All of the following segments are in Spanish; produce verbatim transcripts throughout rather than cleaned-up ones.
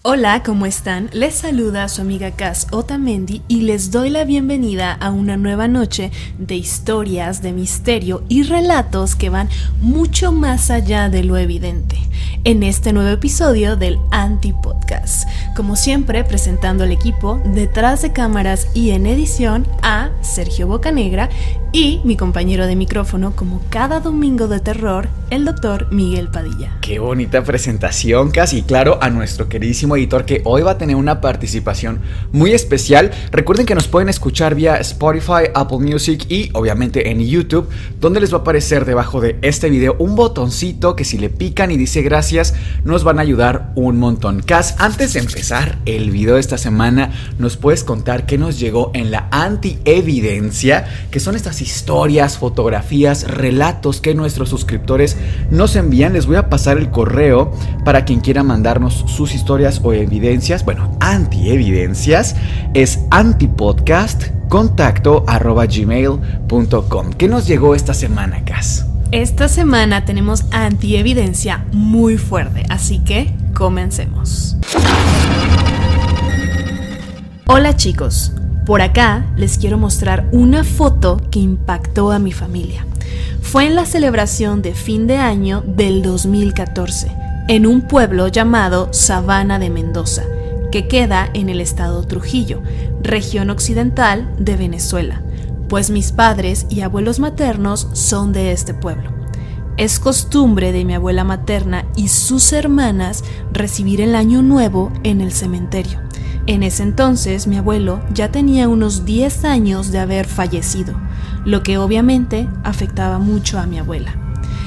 Hola, ¿cómo están? Les saluda su amiga Cass Otamendi y les doy la bienvenida a una nueva noche de historias, de misterio y relatos que van mucho más allá de lo evidente. En este nuevo episodio del Anti-Podcast, como siempre presentando al equipo detrás de cámaras y en edición a Sergio Bocanegra y mi compañero de micrófono como cada domingo de terror, el doctor Miguel Padilla. Qué bonita presentación, Cass, y claro, a nuestro queridísimo editor que hoy va a tener una participación muy especial. Recuerden que nos pueden escuchar vía Spotify, Apple Music y obviamente en YouTube, donde les va a aparecer debajo de este video un botoncito que si le pican y dice gracias, nos van a ayudar un montón. Cass, antes de empezar el video de esta semana, ¿nos puedes contar qué nos llegó en la Anti-Evidencia? Que son estas historias, fotografías, relatos que nuestros suscriptores nos envían. Les voy a pasar el correo para quien quiera mandarnos sus historias o evidencias. Bueno, Anti-Evidencias es antipodcast contacto arroba gmail punto com. ¿Qué nos llegó esta semana, Cass? Esta semana tenemos Anti-Evidencia muy fuerte, así que comencemos. Hola chicos, por acá les quiero mostrar una foto que impactó a mi familia. Fue en la celebración de fin de año del dos mil catorce, en un pueblo llamado Sabana de Mendoza, que queda en el estado Trujillo, región occidental de Venezuela, pues mis padres y abuelos maternos son de este pueblo. Es costumbre de mi abuela materna y sus hermanas recibir el año nuevo en el cementerio. En ese entonces mi abuelo ya tenía unos diez años de haber fallecido, lo que obviamente afectaba mucho a mi abuela.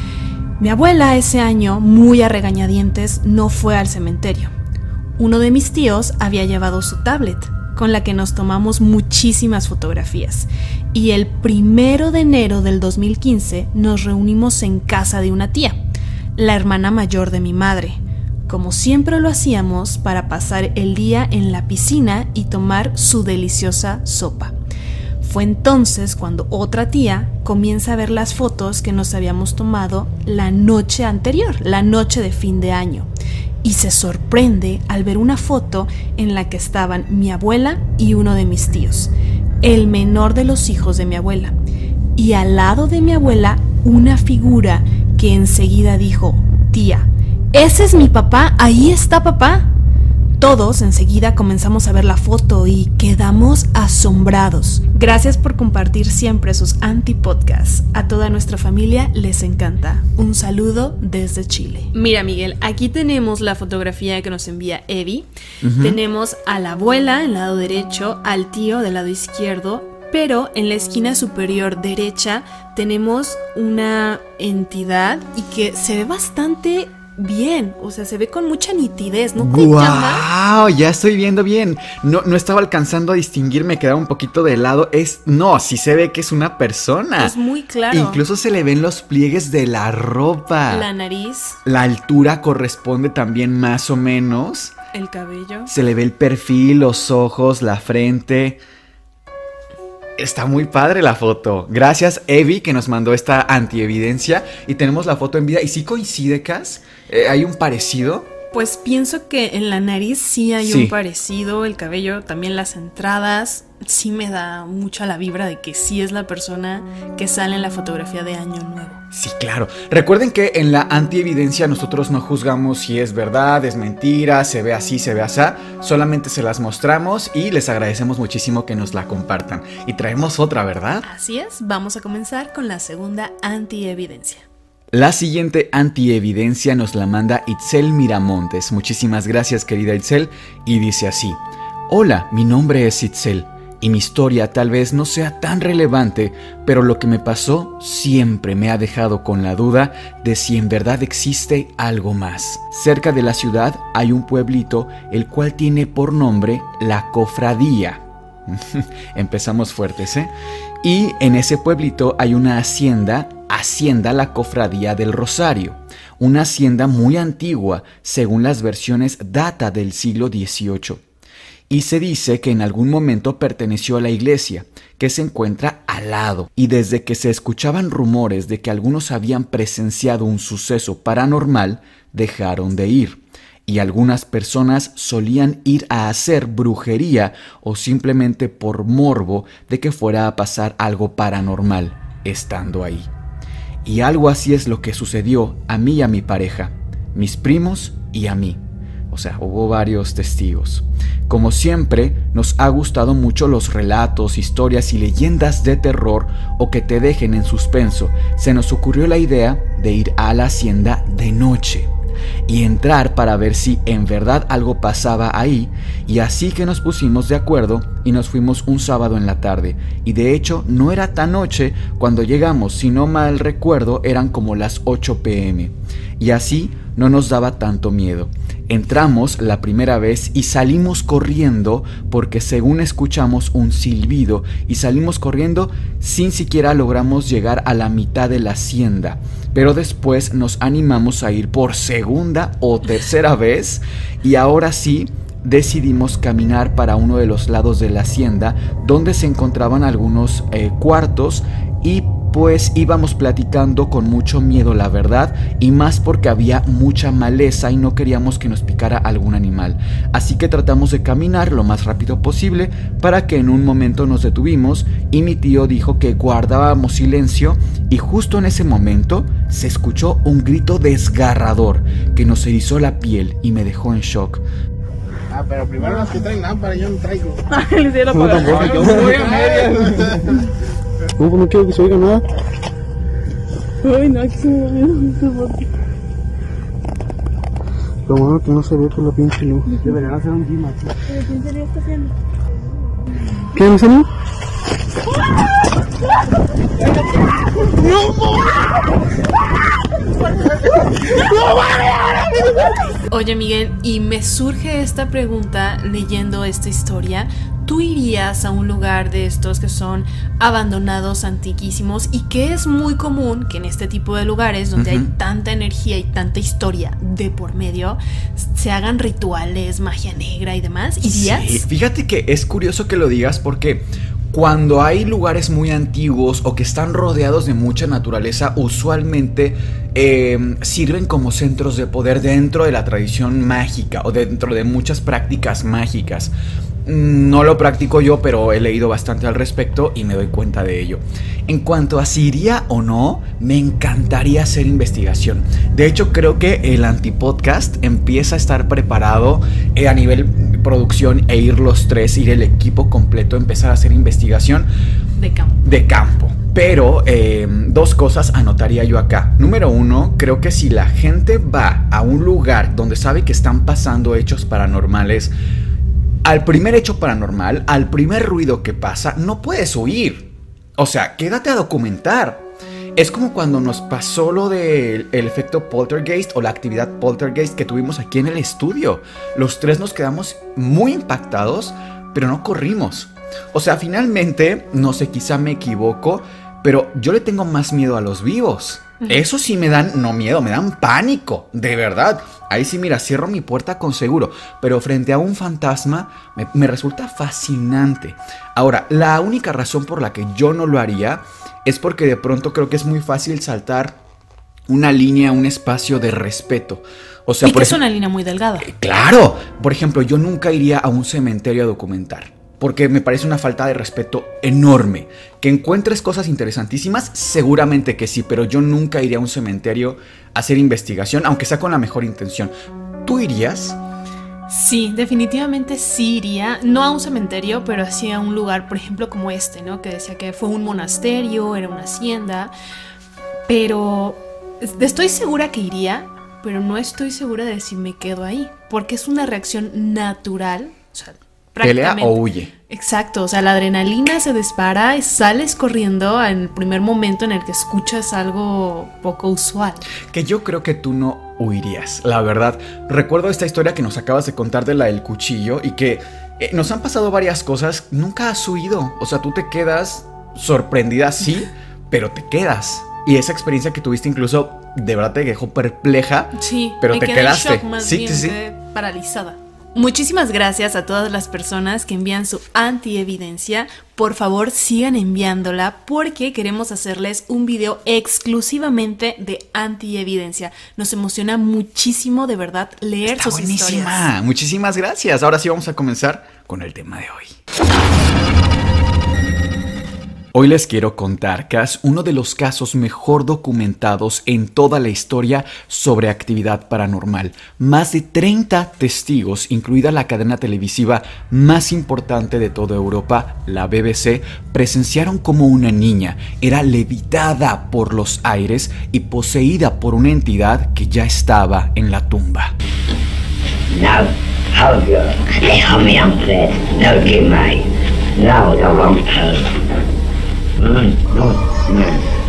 Mi abuela ese año, muy a regañadientes, no fue al cementerio. Uno de mis tíos había llevado su tablet, con la que nos tomamos muchísimas fotografías, y el primero de enero del dos mil quince nos reunimos en casa de una tía, la hermana mayor de mi madre, como siempre lo hacíamos para pasar el día en la piscina y tomar su deliciosa sopa. Fue entonces cuando otra tía comienza a ver las fotos que nos habíamos tomado la noche anterior, la noche de fin de año, y se sorprende al ver una foto en la que estaban mi abuela y uno de mis tíos, el menor de los hijos de mi abuela, y al lado de mi abuela una figura que enseguida dijo: tía, ¡ese es mi papá! ¡Ahí está papá! Todos enseguida comenzamos a ver la foto y quedamos asombrados. Gracias por compartir siempre sus antipodcasts. A toda nuestra familia les encanta. Un saludo desde Chile. Mira, Miguel, aquí tenemos la fotografía que nos envía Evi. Uh-huh. Tenemos a la abuela en el lado derecho, al tío del lado izquierdo, pero en la esquina superior derecha tenemos una entidad y que se ve bastante bien, o sea, se ve con mucha nitidez, ¿no te llama? ¡Wow! Ya estoy viendo bien. No, no estaba alcanzando a distinguir, me quedaba un poquito de lado. Es, no, sí se ve que es una persona. Es muy claro. Incluso se le ven los pliegues de la ropa. La nariz. La altura corresponde también más o menos. El cabello. Se le ve el perfil, los ojos, la frente. Está muy padre la foto. Gracias, Evi, que nos mandó esta antievidencia. Y tenemos la foto en vida. ¿Y sí coincide, Cass? Eh, ¿Hay un parecido? Pues pienso que en la nariz sí hay sí. un parecido. El cabello, también las entradas. Sí me da mucha la vibra de que sí es la persona que sale en la fotografía de Año Nuevo. Sí, claro. Recuerden que en la antievidencia nosotros no juzgamos si es verdad, es mentira, se ve así, se ve así. Solamente se las mostramos y les agradecemos muchísimo que nos la compartan. Y traemos otra, ¿verdad? Así es. Vamos a comenzar con la segunda antievidencia. La siguiente antievidencia nos la manda Itzel Miramontes. Muchísimas gracias, querida Itzel. Y dice así: hola, mi nombre es Itzel. Y mi historia tal vez no sea tan relevante, pero lo que me pasó siempre me ha dejado con la duda de si en verdad existe algo más. Cerca de la ciudad hay un pueblito el cual tiene por nombre La Cofradía. Empezamos fuertes, ¿eh? Y en ese pueblito hay una hacienda, Hacienda La Cofradía del Rosario. Una hacienda muy antigua, según las versiones data del siglo dieciocho. Y se dice que en algún momento perteneció a la iglesia, que se encuentra al lado, y desde que se escuchaban rumores de que algunos habían presenciado un suceso paranormal, dejaron de ir. y algunas personas solían ir a hacer brujería o simplemente por morbo de que fuera a pasar algo paranormal estando ahí. Y algo así es lo que sucedió a mí y a mi pareja, mis primos y a mí. O sea, hubo varios testigos. Como siempre, nos ha gustado mucho los relatos, historias y leyendas de terror o que te dejen en suspenso. Se nos ocurrió la idea de ir a la hacienda de noche y entrar para ver si en verdad algo pasaba ahí, y así que nos pusimos de acuerdo y nos fuimos un sábado en la tarde, y de hecho no era tan noche cuando llegamos, si no mal recuerdo eran como las ocho pe eme, y así no nos daba tanto miedo. Entramos la primera vez y salimos corriendo porque según escuchamos un silbido y salimos corriendo sin siquiera logramos llegar a la mitad de la hacienda. Pero después nos animamos a ir por segunda o tercera vez y ahora sí decidimos caminar para uno de los lados de la hacienda donde se encontraban algunos eh, cuartos y pues íbamos platicando con mucho miedo, la verdad, y más porque había mucha maleza y no queríamos que nos picara algún animal. Así que tratamos de caminar lo más rápido posible para que en un momento nos detuvimos y mi tío dijo que guardábamos silencio y justo en ese momento se escuchó un grito desgarrador que nos erizó la piel y me dejó en shock. Ah, pero primero los que traen lámpara, yo no traigo. Le hicieron para No, yo voy a medias. No, pues no quiero que se oiga nada. Ay, no, aquí se me olvidó. Lo bueno que no se ve por la pinche luz. Deberían hacer un gym aquí. ¿Quién sería esta haciendo? ¿Qué, mi señor? Oye, Miguel, y me surge esta pregunta leyendo esta historia. ¿Tú irías a un lugar de estos que son abandonados, antiquísimos, y que es muy común que en este tipo de lugares donde uh-huh. hay tanta energía y tanta historia de por medio se hagan rituales, magia negra y demás? ¿Irías? Sí, fíjate que es curioso que lo digas porque cuando hay lugares muy antiguos o que están rodeados de mucha naturaleza, usualmente eh, sirven como centros de poder dentro de la tradición mágica o dentro de muchas prácticas mágicas. No lo practico yo, pero he leído bastante al respecto y me doy cuenta de ello. En cuanto a si iría o no, me encantaría hacer investigación. De hecho, creo que el Antipodcast empieza a estar preparado eh, a nivel producción e ir los tres, ir el equipo completo, empezar a hacer investigación de campo. De campo. Pero eh, dos cosas anotaría yo acá. Número uno, creo que si la gente va a un lugar donde sabe que están pasando hechos paranormales, al primer hecho paranormal, al primer ruido que pasa, no puedes huir. O sea, quédate a documentar. Es como cuando nos pasó lo del efecto poltergeist o la actividad poltergeist que tuvimos aquí en el estudio. Los tres nos quedamos muy impactados, pero no corrimos. O sea, finalmente, no sé, quizá me equivoco, pero yo le tengo más miedo a los vivos. Eso sí me dan, no miedo, me dan pánico, de verdad. Ahí sí, mira, cierro mi puerta con seguro. Pero frente a un fantasma me, me resulta fascinante. Ahora, la única razón por la que yo no lo haría es porque de pronto creo que es muy fácil saltar una línea, un espacio de respeto. O sea, y por que es ejemplo, una línea muy delgada. Eh, claro, por ejemplo, yo nunca iría a un cementerio a documentar. Porque me parece una falta de respeto enorme. Que encuentres cosas interesantísimas, seguramente que sí, pero yo nunca iría a un cementerio a hacer investigación, aunque sea con la mejor intención. ¿Tú irías? Sí, definitivamente sí iría, no a un cementerio, pero sí a un lugar, por ejemplo, como este, ¿no? Que decía que fue un monasterio, era una hacienda, pero estoy segura que iría, pero no estoy segura de si me quedo ahí, porque es una reacción natural, o sea, ¿pelea o huye? Exacto, o sea, la adrenalina se dispara y sales corriendo en el primer momento en el que escuchas algo poco usual. Que yo creo que tú no huirías, la verdad. Recuerdo esta historia que nos acabas de contar de la del cuchillo y que eh, nos han pasado varias cosas, nunca has huido. O sea, tú te quedas sorprendida, sí, pero te quedas. Y esa experiencia que tuviste incluso de verdad te dejó perpleja, sí, pero me te quedé quedaste. En shock, más sí, bien, sí, sí. quedé paralizada. Muchísimas gracias a todas las personas que envían su antievidencia. Por favor, sigan enviándola porque queremos hacerles un video exclusivamente de antievidencia. Nos emociona muchísimo, de verdad, leer Está sus buenísima. historias. Muchísimas gracias. Ahora sí vamos a comenzar con el tema de hoy. Hoy les quiero contar, Cas, uno de los casos mejor documentados en toda la historia sobre actividad paranormal. Más de treinta testigos, incluida la cadena televisiva más importante de toda Europa, la B B C, presenciaron cómo una niña era levitada por los aires y poseída por una entidad que ya estaba en la tumba. Now, hold your homie on please. No, give me. No, the wrong person. Mm, no, no.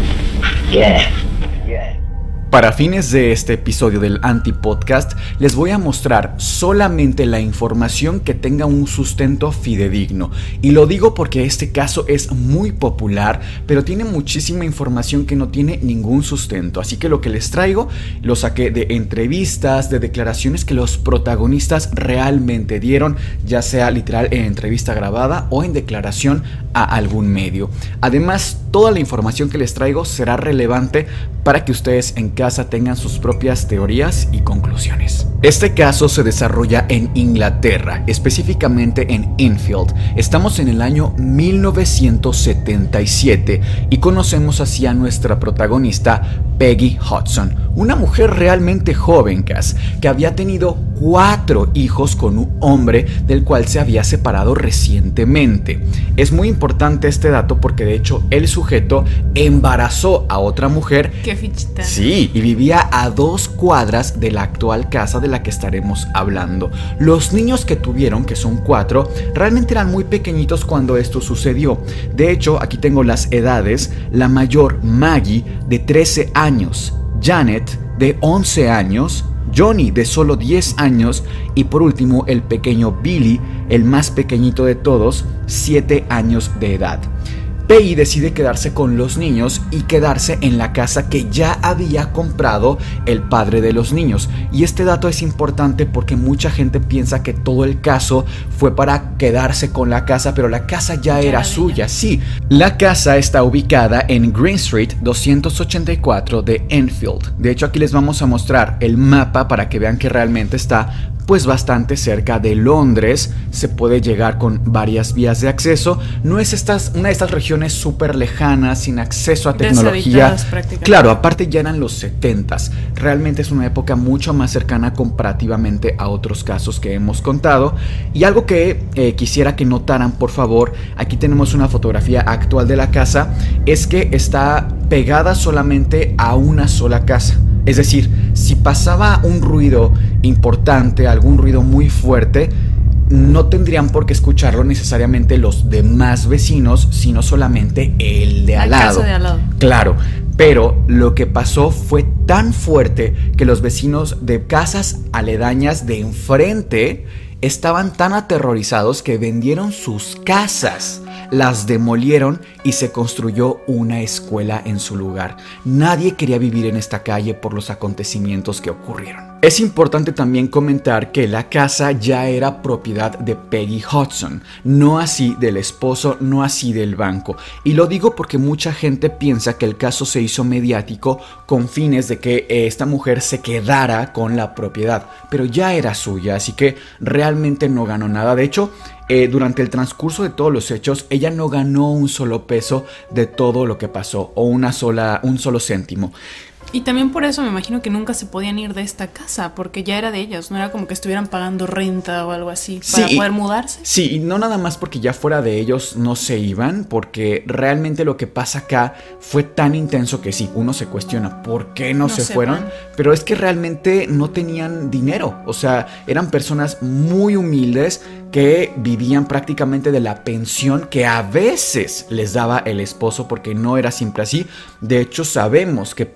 Yeah, yeah. Para fines de este episodio del Anti-Podcast, les voy a mostrar solamente la información que tenga un sustento fidedigno. Y lo digo porque este caso es muy popular, pero tiene muchísima información que no tiene ningún sustento. Así que lo que les traigo lo saqué de entrevistas, de declaraciones que los protagonistas realmente dieron, ya sea literal en entrevista grabada o en declaración a algún medio. Además, toda la información que les traigo será relevante para que ustedes en casa tengan sus propias teorías y conclusiones. Este caso se desarrolla en Inglaterra, específicamente en Enfield. Estamos en el año mil novecientos setenta y siete y conocemos así a nuestra protagonista, Peggy Hudson, una mujer realmente joven, Cas, que había tenido cuatro hijos con un hombre del cual se había separado recientemente. Es muy importante este dato porque de hecho el sujeto embarazó a otra mujer. ¡Qué fichita! Sí, y vivía a dos cuadras de la actual casa de la que estaremos hablando. Los niños que tuvieron, que son cuatro, realmente eran muy pequeñitos cuando esto sucedió. De hecho, aquí tengo las edades. La mayor, Maggie, de trece años, Janet, de once años, Johnny, de solo diez años, y por último el pequeño Billy, el más pequeñito de todos, siete años de edad. Peggy decide quedarse con los niños y quedarse en la casa que ya había comprado el padre de los niños. Y este dato es importante porque mucha gente piensa que todo el caso fue para quedarse con la casa, pero la casa ya, ya era suya. Ella. Sí, la casa está ubicada en Green Street doscientos ochenta y cuatro de Enfield. De hecho, aquí les vamos a mostrar el mapa para que vean que realmente está pues bastante cerca de Londres. Se puede llegar con varias vías de acceso. No es estas, una de estas regiones súper lejanas, sin acceso a tecnología. Claro, aparte ya eran los setentas. Realmente es una época mucho más cercana comparativamente a otros casos que hemos contado. Y algo que eh, quisiera que notaran, por favor, aquí tenemos una fotografía actual de la casa, es que está pegada solamente a una sola casa. Es decir, si pasaba un ruido importante, algún ruido muy fuerte, no tendrían por qué escucharlo necesariamente los demás vecinos, sino solamente el de al lado. La casa de al lado. Claro, pero lo que pasó fue tan fuerte que los vecinos de casas aledañas de enfrente estaban tan aterrorizados que vendieron sus casas, las demolieron y se construyó una escuela en su lugar. Nadie quería vivir en esta calle por los acontecimientos que ocurrieron. Es importante también comentar que la casa ya era propiedad de Peggy Hudson, no así del esposo, no así del banco. Y lo digo porque mucha gente piensa que el caso se hizo mediático con fines de que esta mujer se quedara con la propiedad, pero ya era suya, así que realmente no ganó nada. De hecho, Eh, durante el transcurso de todos los hechos, ella no ganó un solo peso de todo lo que pasó, o una sola, un solo céntimo. Y también por eso me imagino que nunca se podían ir de esta casa, porque ya era de ellos, no era como que estuvieran pagando renta o algo así para sí, poder mudarse. Sí, y no nada más porque ya fuera de ellos no se iban, porque realmente lo que pasa acá fue tan intenso que sí, uno se cuestiona por qué no, no se, se fueron, van. Pero es que realmente no tenían dinero, o sea, eran personas muy humildes que vivían prácticamente de la pensión que a veces les daba el esposo, porque no era siempre así. De hecho, sabemos que Peggy con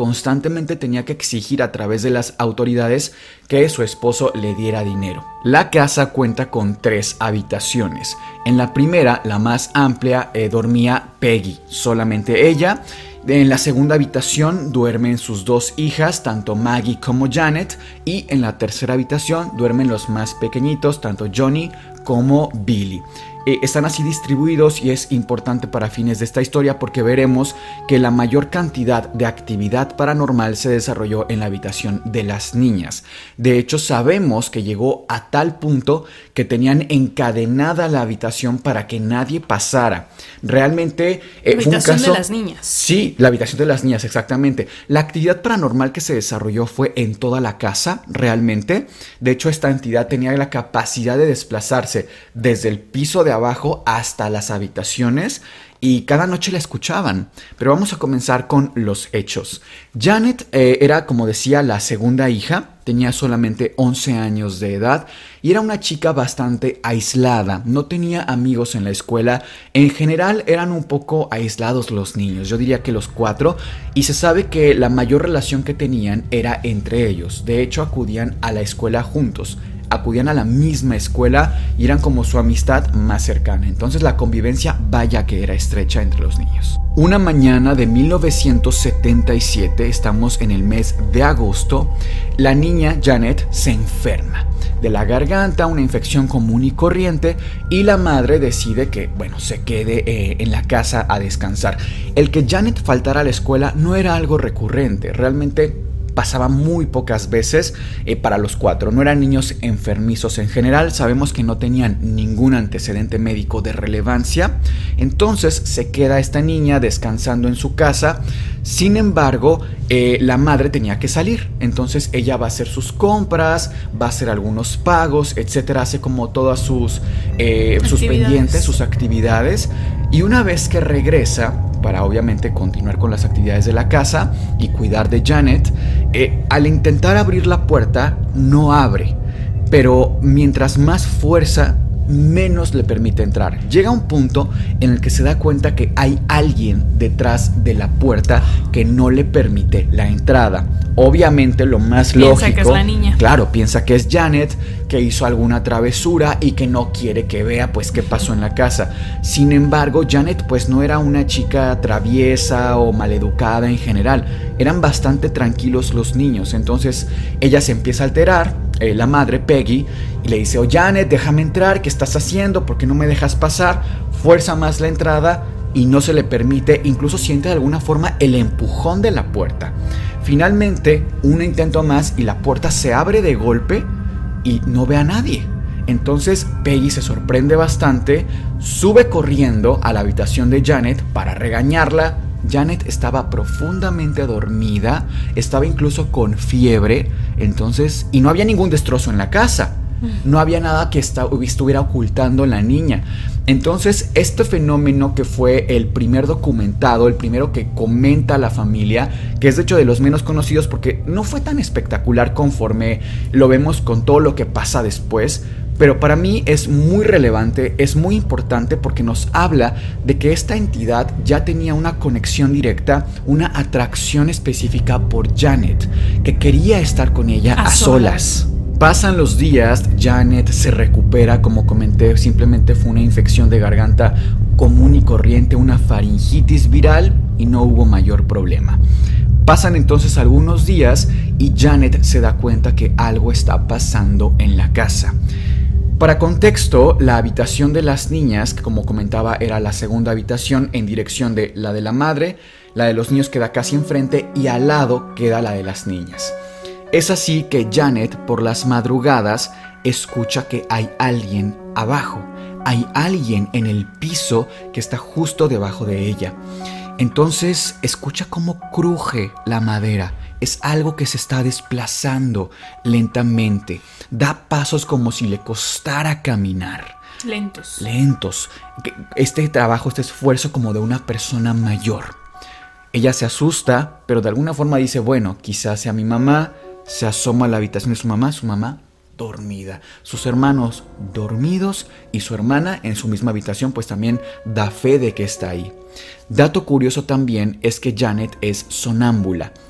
constantemente tenía que exigir a través de las autoridades que su esposo le diera dinero. La casa cuenta con tres habitaciones. En la primera, la más amplia, eh, dormía Peggy, solamente ella. En la segunda habitación duermen sus dos hijas, tanto Maggie como Janet, y en la tercera habitación duermen los más pequeñitos, tanto Johnny como Billy. Eh, están así distribuidos y es importante para fines de esta historia porque veremos que la mayor cantidad de actividad paranormal se desarrolló en la habitación de las niñas. De hecho, sabemos que llegó a tal punto que tenían encadenada la habitación para que nadie pasara. Realmente eh, la fue un habitación caso... de las niñas. Sí, la habitación de las niñas, exactamente. La actividad paranormal que se desarrolló fue en toda la casa, realmente. De hecho, esta entidad tenía la capacidad de desplazarse desde el piso de abajo hasta las habitaciones y cada noche la escuchaban. Pero vamos a comenzar con los hechos. Janet eh, era, como decía, la segunda hija. Tenía solamente once años de edad y era una chica bastante aislada. No tenía amigos en la escuela. En general eran un poco aislados los niños. Yo diría que los cuatro. Y se sabe que la mayor relación que tenían era entre ellos. De hecho, acudían a la escuela juntos. Acudían a la misma escuela y eran como su amistad más cercana. Entonces la convivencia vaya que era estrecha entre los niños. Una mañana de mil novecientos setenta y siete, estamos en el mes de agosto, la niña Janet se enferma de la garganta, una infección común y corriente, y la madre decide que, bueno, se quede eh, en la casa a descansar. El que Janet faltara a la escuela no era algo recurrente, realmente pasaba muy pocas veces eh, para los cuatro. No eran niños enfermizos en general. Sabemos que no tenían ningún antecedente médico de relevancia. Entonces se queda esta niña descansando en su casa. Sin embargo, eh, la madre tenía que salir. Entonces ella va a hacer sus compras, va a hacer algunos pagos, etcétera. Hace como todas sus, eh, sus pendientes, sus actividades. Y una vez que regresa, para obviamente continuar con las actividades de la casa y cuidar de Janet, eh, al intentar abrir la puerta no abre, pero mientras más fuerza, menos le permite entrar. Llega un punto en el que se da cuenta que hay alguien detrás de la puerta que no le permite la entrada. Obviamente lo más piensa lógico, que es la niña. Claro, piensa que es Janet, que hizo alguna travesura y que no quiere que vea pues qué pasó en la casa. Sin embargo, Janet pues no era una chica traviesa o maleducada en general. Eran bastante tranquilos los niños. Entonces ella se empieza a alterar, eh, la madre Peggy, y le dice: oh Janet, déjame entrar, ¿qué estás haciendo? ¿Por qué no me dejas pasar? Fuerza más la entrada y no se le permite. Incluso siente de alguna forma el empujón de la puerta. Finalmente, un intento más y la puerta se abre de golpe y no ve a nadie. Entonces Peggy se sorprende bastante, sube corriendo a la habitación de Janet para regañarla. Janet estaba profundamente dormida, estaba incluso con fiebre, entonces, y no había ningún destrozo en la casa. No había nada que está, estuviera ocultando la niña. Entonces, este fenómeno que fue el primer documentado, el primero que comenta la familia, que es de hecho de los menos conocidos porque no fue tan espectacular conforme lo vemos con todo lo que pasa después, pero para mí es muy relevante, es muy importante porque nos habla de que esta entidad ya tenía una conexión directa, una atracción específica por Janet, que quería estar con ella a, a solas. solas. Pasan los días, Janet se recupera, como comenté, simplemente fue una infección de garganta común y corriente, una faringitis viral y no hubo mayor problema. Pasan entonces algunos días y Janet se da cuenta que algo está pasando en la casa. Para contexto, la habitación de las niñas, que como comentaba era la segunda habitación en dirección de la de la madre, la de los niños queda casi enfrente y al lado queda la de las niñas. Es así que Janet, por las madrugadas, escucha que hay alguien abajo. Hay alguien en el piso que está justo debajo de ella. Entonces escucha cómo cruje la madera. Es algo que se está desplazando lentamente. Da pasos como si le costara caminar. Lentos. Lentos. Este trabajo, este esfuerzo como de una persona mayor. Ella se asusta, pero de alguna forma dice, bueno, quizás sea mi mamá. Se asoma a la habitación de su mamá, su mamá dormida, sus hermanos dormidos y su hermana en su misma habitación pues también da fe de que está ahí. Dato curioso también es que Janet es sonámbula,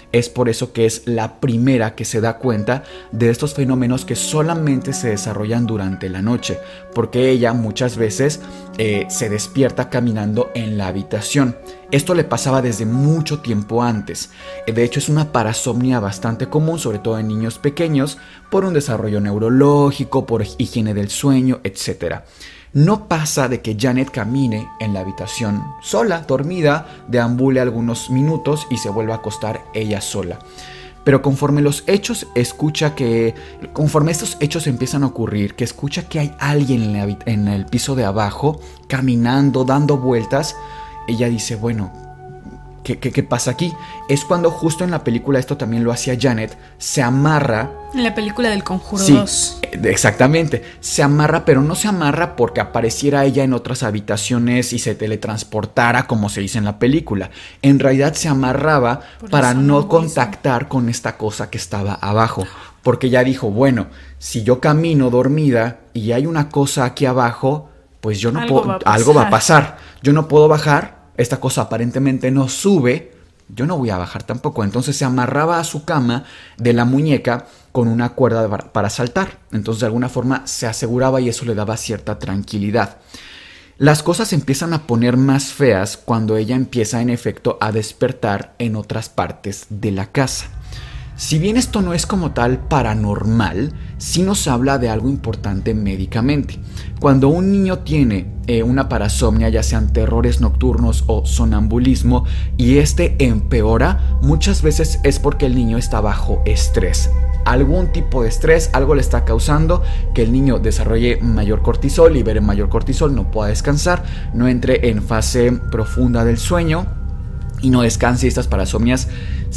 Es por eso que es la primera que se da cuenta de estos fenómenos que solamente se desarrollan durante la noche, porque ella muchas veces eh, se despierta caminando en la habitación. Esto le pasaba desde mucho tiempo antes. De hecho, es una parasomnia bastante común, sobre todo en niños pequeños, por un desarrollo neurológico, por higiene del sueño, etcétera. No pasa de que Janet camine en la habitación sola, dormida, deambule algunos minutos y se vuelva a acostar ella sola. Pero conforme los hechos escucha que, conforme estos hechos empiezan a ocurrir, que escucha que hay alguien en, la, en el piso de abajo, caminando, dando vueltas, ella dice, bueno, ¿qué, qué, qué pasa aquí? Es cuando justo en la película, esto también lo hacía Janet, se amarra. En la película del Conjuro sí, dos. Exactamente, se amarra, pero no se amarra porque apareciera ella en otras habitaciones y se teletransportara como se dice en la película. En realidad se amarraba Por para no contactar con esta cosa que estaba abajo, porque ya dijo, bueno, si yo camino dormida y hay una cosa aquí abajo, pues yo no algo puedo, va algo va a pasar, yo no puedo bajar, esta cosa aparentemente no sube, yo no voy a bajar tampoco. Entonces se amarraba a su cama de la muñeca con una cuerda para saltar. Entonces de alguna forma se aseguraba y eso le daba cierta tranquilidad. Las cosas empiezan a poner más feas cuando ella empieza en efecto a despertar en otras partes de la casa. Si bien esto no es como tal paranormal, sí nos habla de algo importante médicamente. Cuando un niño tiene eh, una parasomnia, ya sean terrores nocturnos o sonambulismo, y este empeora, muchas veces es porque el niño está bajo estrés. Algún tipo de estrés, algo le está causando que el niño desarrolle mayor cortisol, libere mayor cortisol, no pueda descansar, no entre en fase profunda del sueño y no descanse y estas parasomnias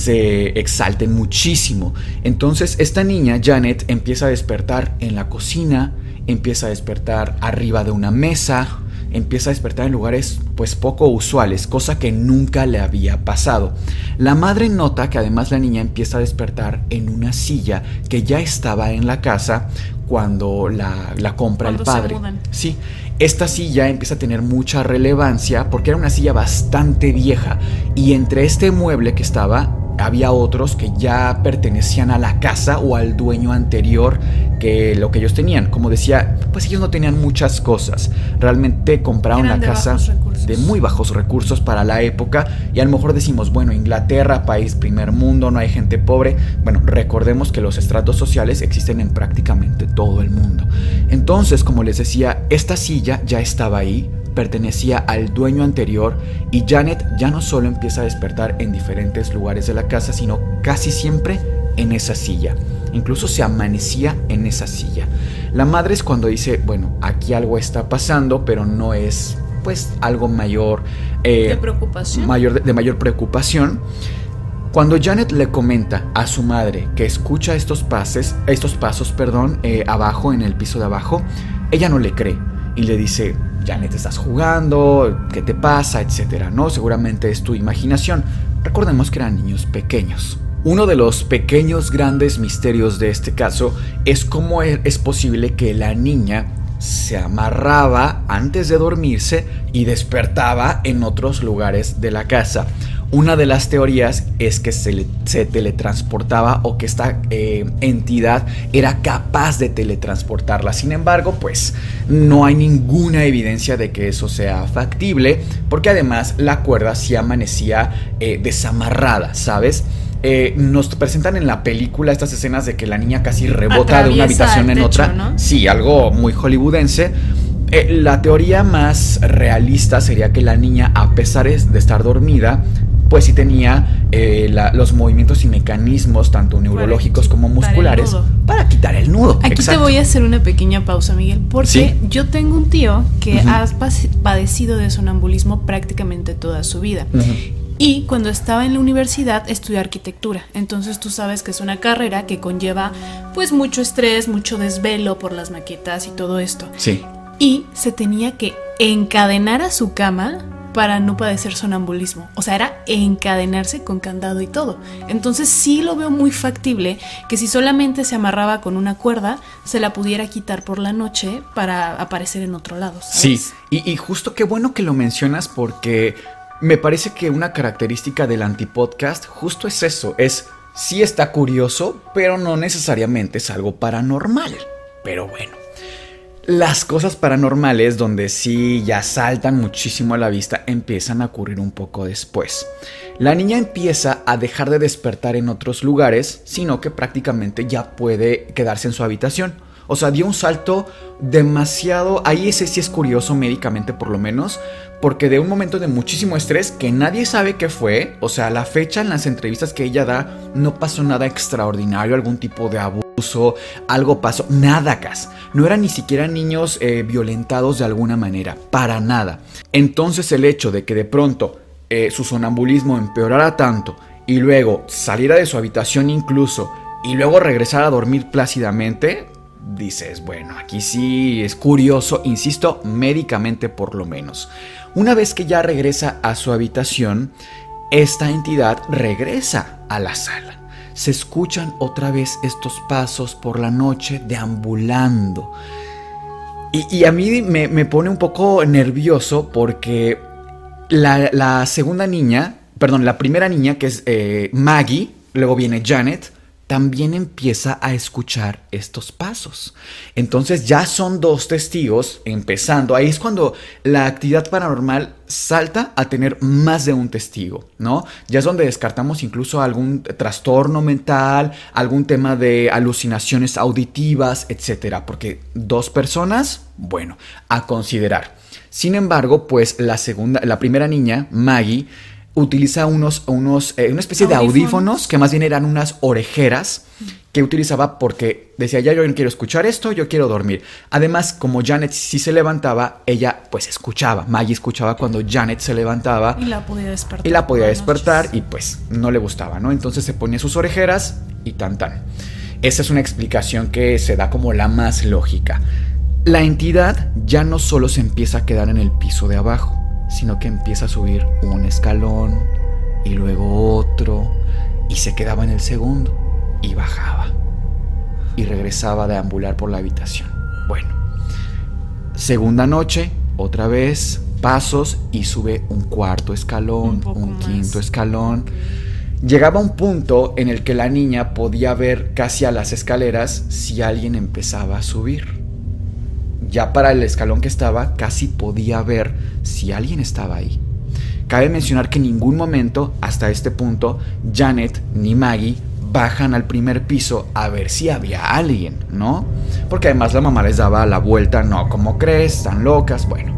se exalten muchísimo. Entonces esta niña, Janet, empieza a despertar en la cocina, empieza a despertar arriba de una mesa, empieza a despertar en lugares pues poco usuales, cosa que nunca le había pasado. La madre nota que además la niña empieza a despertar en una silla que ya estaba en la casa cuando la, la compra cuando el padre. Se mudan. Sí, esta silla empieza a tener mucha relevancia porque era una silla bastante vieja y entre este mueble que estaba había otros que ya pertenecían a la casa o al dueño anterior que lo que ellos tenían. Como decía, pues ellos no tenían muchas cosas. Realmente compraron Eran la de casa bajos recursos. de muy bajos recursos para la época y a lo mejor decimos, bueno, Inglaterra, país primer mundo, no hay gente pobre. Bueno, recordemos que los estratos sociales existen en prácticamente todo el mundo. Entonces, como les decía, esta silla ya estaba ahí, pertenecía al dueño anterior y Janet ya no solo empieza a despertar en diferentes lugares de la casa, sino casi siempre en esa silla. Incluso se amanecía en esa silla. La madre es cuando dice, bueno, aquí algo está pasando, pero no es pues algo mayor, eh, de preocupación. Mayor, de, de mayor preocupación. Cuando Janet le comenta a su madre que escucha estos pases, estos pasos, perdón, eh, abajo en el piso de abajo, ella no le cree y le dice, Janet, estás jugando, ¿qué te pasa? Etcétera, ¿no? Seguramente es tu imaginación. Recordemos que eran niños pequeños. Uno de los pequeños grandes misterios de este caso es cómo es posible que la niña se amarraba antes de dormirse y despertaba en otros lugares de la casa. Una de las teorías es que se, le, se teletransportaba o que esta eh, entidad era capaz de teletransportarla. Sin embargo, pues no hay ninguna evidencia de que eso sea factible, porque además la cuerda sí amanecía eh, desamarrada, ¿sabes? Eh, nos presentan en la película estas escenas de que la niña casi rebota Atraviesa de una habitación en el techo, otra. ¿no? Sí, algo muy hollywoodense. Eh, la teoría más realista sería que la niña, a pesar de estar dormida, pues sí tenía eh, la, los movimientos y mecanismos, tanto neurológicos como musculares, para quitar el nudo. Aquí Exacto. te voy a hacer una pequeña pausa, Miguel, porque ¿Sí? yo tengo un tío que Uh-huh. ha padecido de sonambulismo prácticamente toda su vida. Uh-huh. Y cuando estaba en la universidad estudió arquitectura. Entonces tú sabes que es una carrera que conlleva pues mucho estrés, mucho desvelo por las maquetas y todo esto. Sí. Y se tenía que encadenar a su cama para no padecer sonambulismo. O sea, era encadenarse con candado y todo. Entonces sí lo veo muy factible que si solamente se amarraba con una cuerda, se la pudiera quitar por la noche para aparecer en otro lado, ¿sabes? Sí, y, y justo qué bueno que lo mencionas porque Me parece que una característica del antipodcast justo es eso, es sí está curioso, pero no necesariamente es algo paranormal. Pero bueno, las cosas paranormales donde sí ya saltan muchísimo a la vista empiezan a ocurrir un poco después. La niña empieza a dejar de despertar en otros lugares, sino que prácticamente ya puede quedarse en su habitación. O sea, dio un salto demasiado, ahí ese sí es curioso médicamente por lo menos, porque de un momento de muchísimo estrés que nadie sabe qué fue, o sea, a la fecha en las entrevistas que ella da no pasó nada extraordinario, algún tipo de abuso, algo pasó, nada, Cas. No eran ni siquiera niños eh, violentados de alguna manera, para nada. Entonces el hecho de que de pronto eh, su sonambulismo empeorara tanto y luego saliera de su habitación incluso y luego regresara a dormir plácidamente, dices, bueno, aquí sí es curioso, insisto, médicamente por lo menos. Una vez que ya regresa a su habitación, esta entidad regresa a la sala. Se escuchan otra vez estos pasos por la noche deambulando. Y, y a mí me, me pone un poco nervioso porque la, la segunda niña, perdón, la primera niña que es eh, Maggie, luego viene Janet, también empieza a escuchar estos pasos. Entonces ya son dos testigos empezando. Ahí es cuando la actividad paranormal salta a tener más de un testigo, ¿no? Ya es donde descartamos incluso algún trastorno mental, algún tema de alucinaciones auditivas, etcétera. Porque dos personas, bueno, a considerar. Sin embargo, pues la segunda, la primera niña, Maggie, utiliza unos, unos eh, una especie de audífonos. audífonos que más bien eran unas orejeras que utilizaba porque decía, ya yo no quiero escuchar esto, yo quiero dormir. Además, como Janet sí se levantaba, ella pues escuchaba. Maggie escuchaba cuando Janet se levantaba. Y la podía despertar. Y la podía despertar y pues no le gustaba, ¿no? Entonces se ponía sus orejeras y tan tan. Esa es una explicación que se da como la más lógica. La entidad ya no solo se empieza a quedar en el piso de abajo, sino que empieza a subir un escalón y luego otro y se quedaba en el segundo y bajaba y regresaba a deambular por la habitación. Bueno, segunda noche, otra vez pasos y sube un cuarto escalón, un, un quinto escalón. Llegaba un punto en el que la niña podía ver casi a las escaleras si alguien empezaba a subir. Ya para el escalón que estaba, casi podía ver si alguien estaba ahí. Cabe mencionar que en ningún momento, hasta este punto, Janet ni Maggie bajan al primer piso a ver si había alguien, ¿no? Porque además la mamá les daba la vuelta, no, ¿cómo crees? Están locas, bueno.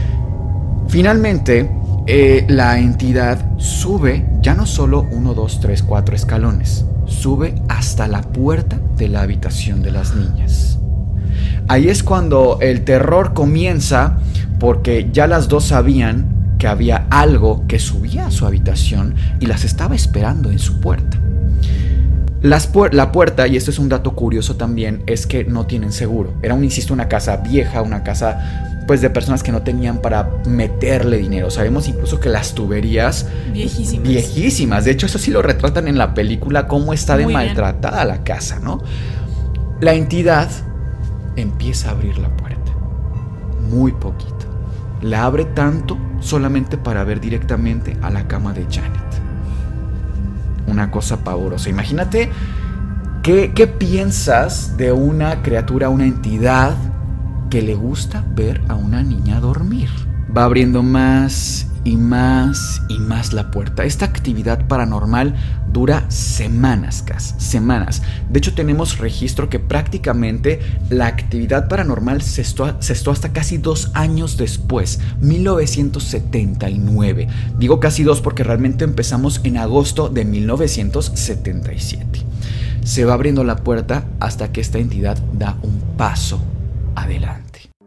Finalmente, eh, la entidad sube ya no solo uno, dos, tres, cuatro escalones, sube hasta la puerta de la habitación de las niñas. Ahí es cuando el terror comienza porque ya las dos sabían que había algo que subía a su habitación y las estaba esperando en su puerta. Las pu- la puerta, y esto es un dato curioso también, es que no tienen seguro. Era, un, insisto, una casa vieja, una casa pues de personas que no tenían para meterle dinero. Sabemos incluso que las tuberías viejísimas. Viejísimas. De hecho, eso sí lo retratan en la película, cómo está de Muy maltratada bien. La casa, ¿no? La entidad empieza a abrir la puerta, muy poquito. La abre tanto solamente para ver directamente a la cama de Janet. Una cosa pavorosa. Imagínate qué, qué piensas de una criatura, una entidad que le gusta ver a una niña dormir. Va abriendo más y más y más la puerta. Esta actividad paranormal dura semanas, Cas, semanas. De hecho, tenemos registro que prácticamente la actividad paranormal cesó, cesó hasta casi dos años después, mil novecientos setenta y nueve. Digo casi dos porque realmente empezamos en agosto de mil novecientos setenta y siete. Se va abriendo la puerta hasta que esta entidad da un paso adelante.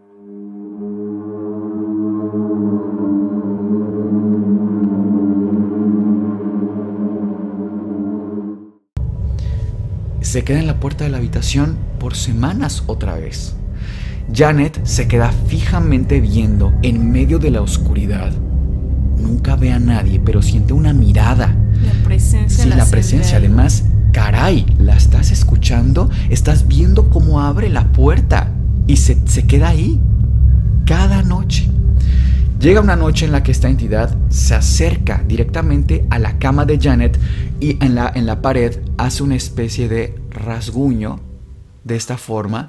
Se queda en la puerta de la habitación por semanas otra vez. Janet se queda fijamente viendo en medio de la oscuridad. Nunca ve a nadie, pero siente una mirada. La presencia. Sí, la, la presencia. Además, caray, la estás escuchando, estás viendo cómo abre la puerta y se, se queda ahí cada noche. Llega una noche en la que esta entidad se acerca directamente a la cama de Janet y en la, en la pared hace una especie de rasguño de esta forma.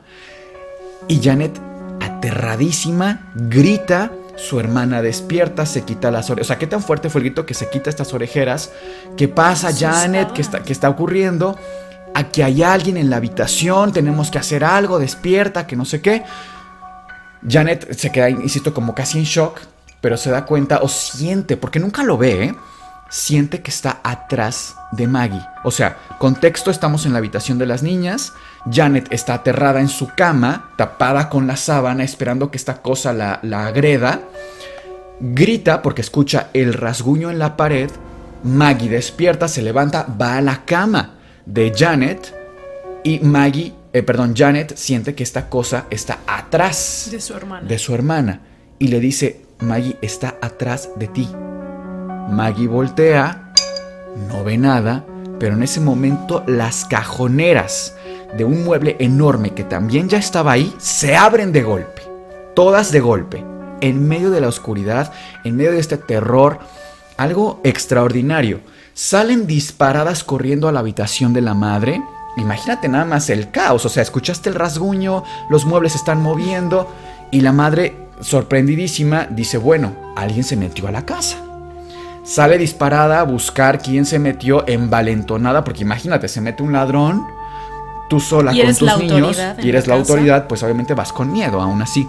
Y Janet, aterradísima, grita. Su hermana despierta, se quita las orejeras. O sea, qué tan fuerte fue el grito que se quita estas orejeras. ¿Qué pasa, Janet? ¿Qué está, qué está ocurriendo? Aquí hay alguien en la habitación, tenemos que hacer algo, despierta, que no sé qué. Janet se queda, insisto, como casi en shock, pero se da cuenta o siente, porque nunca lo ve, ¿eh? Siente que está atrás de Maggie. O sea, contexto, estamos en la habitación de las niñas. Janet está aterrada en su cama, tapada con la sábana, esperando que esta cosa la, la agreda. Grita porque escucha el rasguño en la pared. Maggie despierta, se levanta, va a la cama de Janet. Y Maggie, eh, perdón, Janet siente que esta cosa está atrás de su hermana. De su hermana. Y le dice, Maggie está atrás de ti. Maggie voltea, no ve nada, pero en ese momento las cajoneras de un mueble enorme que también ya estaba ahí se abren de golpe, todas de golpe, en medio de la oscuridad, en medio de este terror, algo extraordinario. Salen disparadas corriendo a la habitación de la madre. Imagínate nada más el caos, o sea, escuchaste el rasguño, los muebles se están moviendo y la madre, sorprendidísima, dice, bueno, alguien se metió a la casa. Sale disparada a buscar quién se metió, envalentonada, porque imagínate, se mete un ladrón, tú sola con tus niños, y eres la autoridad, pues obviamente vas con miedo, aún así.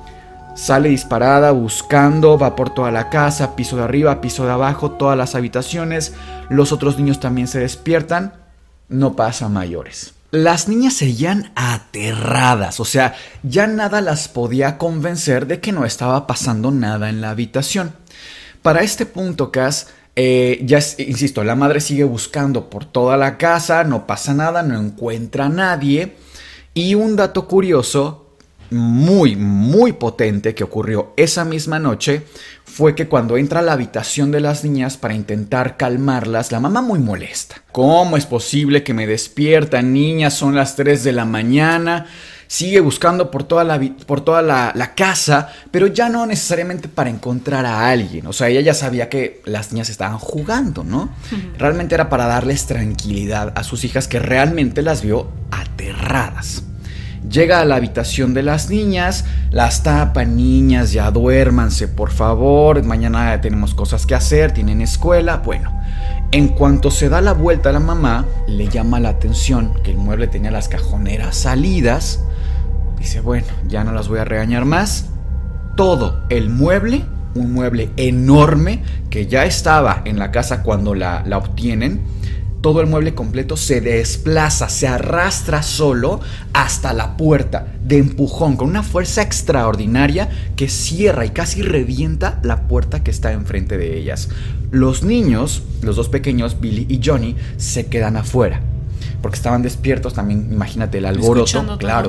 Sale disparada, buscando, va por toda la casa, piso de arriba, piso de abajo, todas las habitaciones. Los otros niños también se despiertan, no pasa mayores. Las niñas seguían aterradas, o sea, ya nada las podía convencer de que no estaba pasando nada en la habitación. Para este punto, Cass, eh, ya insisto, la madre sigue buscando por toda la casa, no pasa nada, no encuentra a nadie. Y un dato curioso, muy, muy potente que ocurrió esa misma noche, fue que cuando entra a la habitación de las niñas para intentar calmarlas, la mamá muy molesta. ¿Cómo es posible que me despiertan, niñas? Son las tres de la mañana. Sigue buscando por toda, la, por toda la, la casa, pero ya no necesariamente para encontrar a alguien. O sea, ella ya sabía que las niñas estaban jugando, ¿no? Uh-huh. Realmente era para darles tranquilidad a sus hijas, que realmente las vio aterradas. Llega a la habitación de las niñas, las tapa, niñas, ya duérmanse, por favor, mañana tenemos cosas que hacer, tienen escuela. Bueno, en cuanto se da la vuelta a la mamá, le llama la atención que el mueble tenía las cajoneras salidas. Dice, bueno, ya no las voy a regañar más. Todo el mueble, un mueble enorme que ya estaba en la casa cuando la, la obtienen, todo el mueble completo se desplaza, se arrastra solo hasta la puerta de empujón, con una fuerza extraordinaria que cierra y casi revienta la puerta que está enfrente de ellas. Los niños, los dos pequeños, Billy y Johnny, se quedan afuera, porque estaban despiertos también, imagínate el alboroto, claro.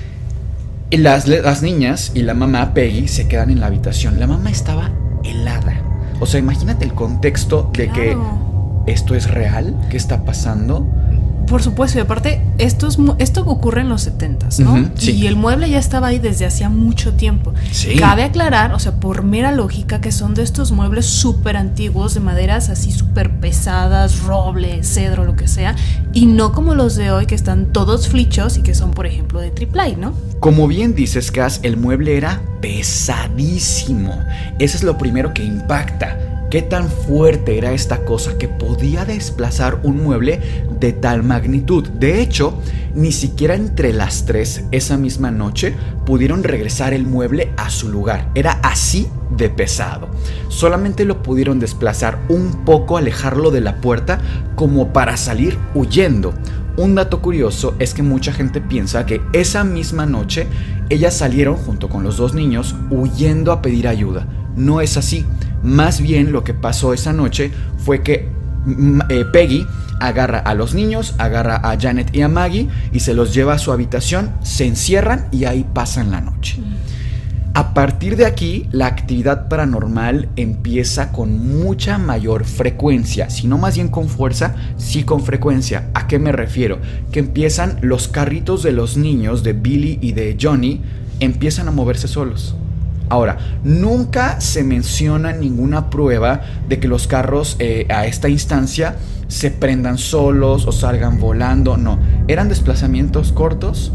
Y las, las niñas y la mamá, Peggy, se quedan en la habitación. La mamá estaba helada. O sea, imagínate el contexto de claro. que esto es real, ¿qué está pasando? Por supuesto, y aparte, esto, es, esto ocurre en los setentas, ¿no? Uh-huh, sí. Y el mueble ya estaba ahí desde hacía mucho tiempo. Sí. Cabe aclarar, o sea, por mera lógica, que son de estos muebles súper antiguos, de maderas así súper pesadas, roble, cedro, lo que sea, y no como los de hoy, que están todos flichos y que son, por ejemplo, de triplay, ¿no? Como bien dices, Cass, el mueble era pesadísimo. Eso es lo primero que impacta. ¿Qué tan fuerte era esta cosa que podía desplazar un mueble de tal magnitud? De hecho, ni siquiera entre las tres esa misma noche pudieron regresar el mueble a su lugar. Era así de pesado. Solamente lo pudieron desplazar un poco, alejarlo de la puerta, como para salir huyendo. Un dato curioso es que mucha gente piensa que esa misma noche ellas salieron junto con los dos niños huyendo a pedir ayuda. No es así. Más bien lo que pasó esa noche fue que eh, Peggy agarra a los niños, agarra a Janet y a Maggie y se los lleva a su habitación, se encierran y ahí pasan la noche. A partir de aquí, la actividad paranormal empieza con mucha mayor frecuencia, si no más bien con fuerza, sí con frecuencia. ¿A qué me refiero? Que empiezan los carritos de los niños, de Billy y de Johnny, empiezan a moverse solos. Ahora, nunca se menciona ninguna prueba de que los carros eh, a esta instancia se prendan solos o salgan volando. No, eran desplazamientos cortos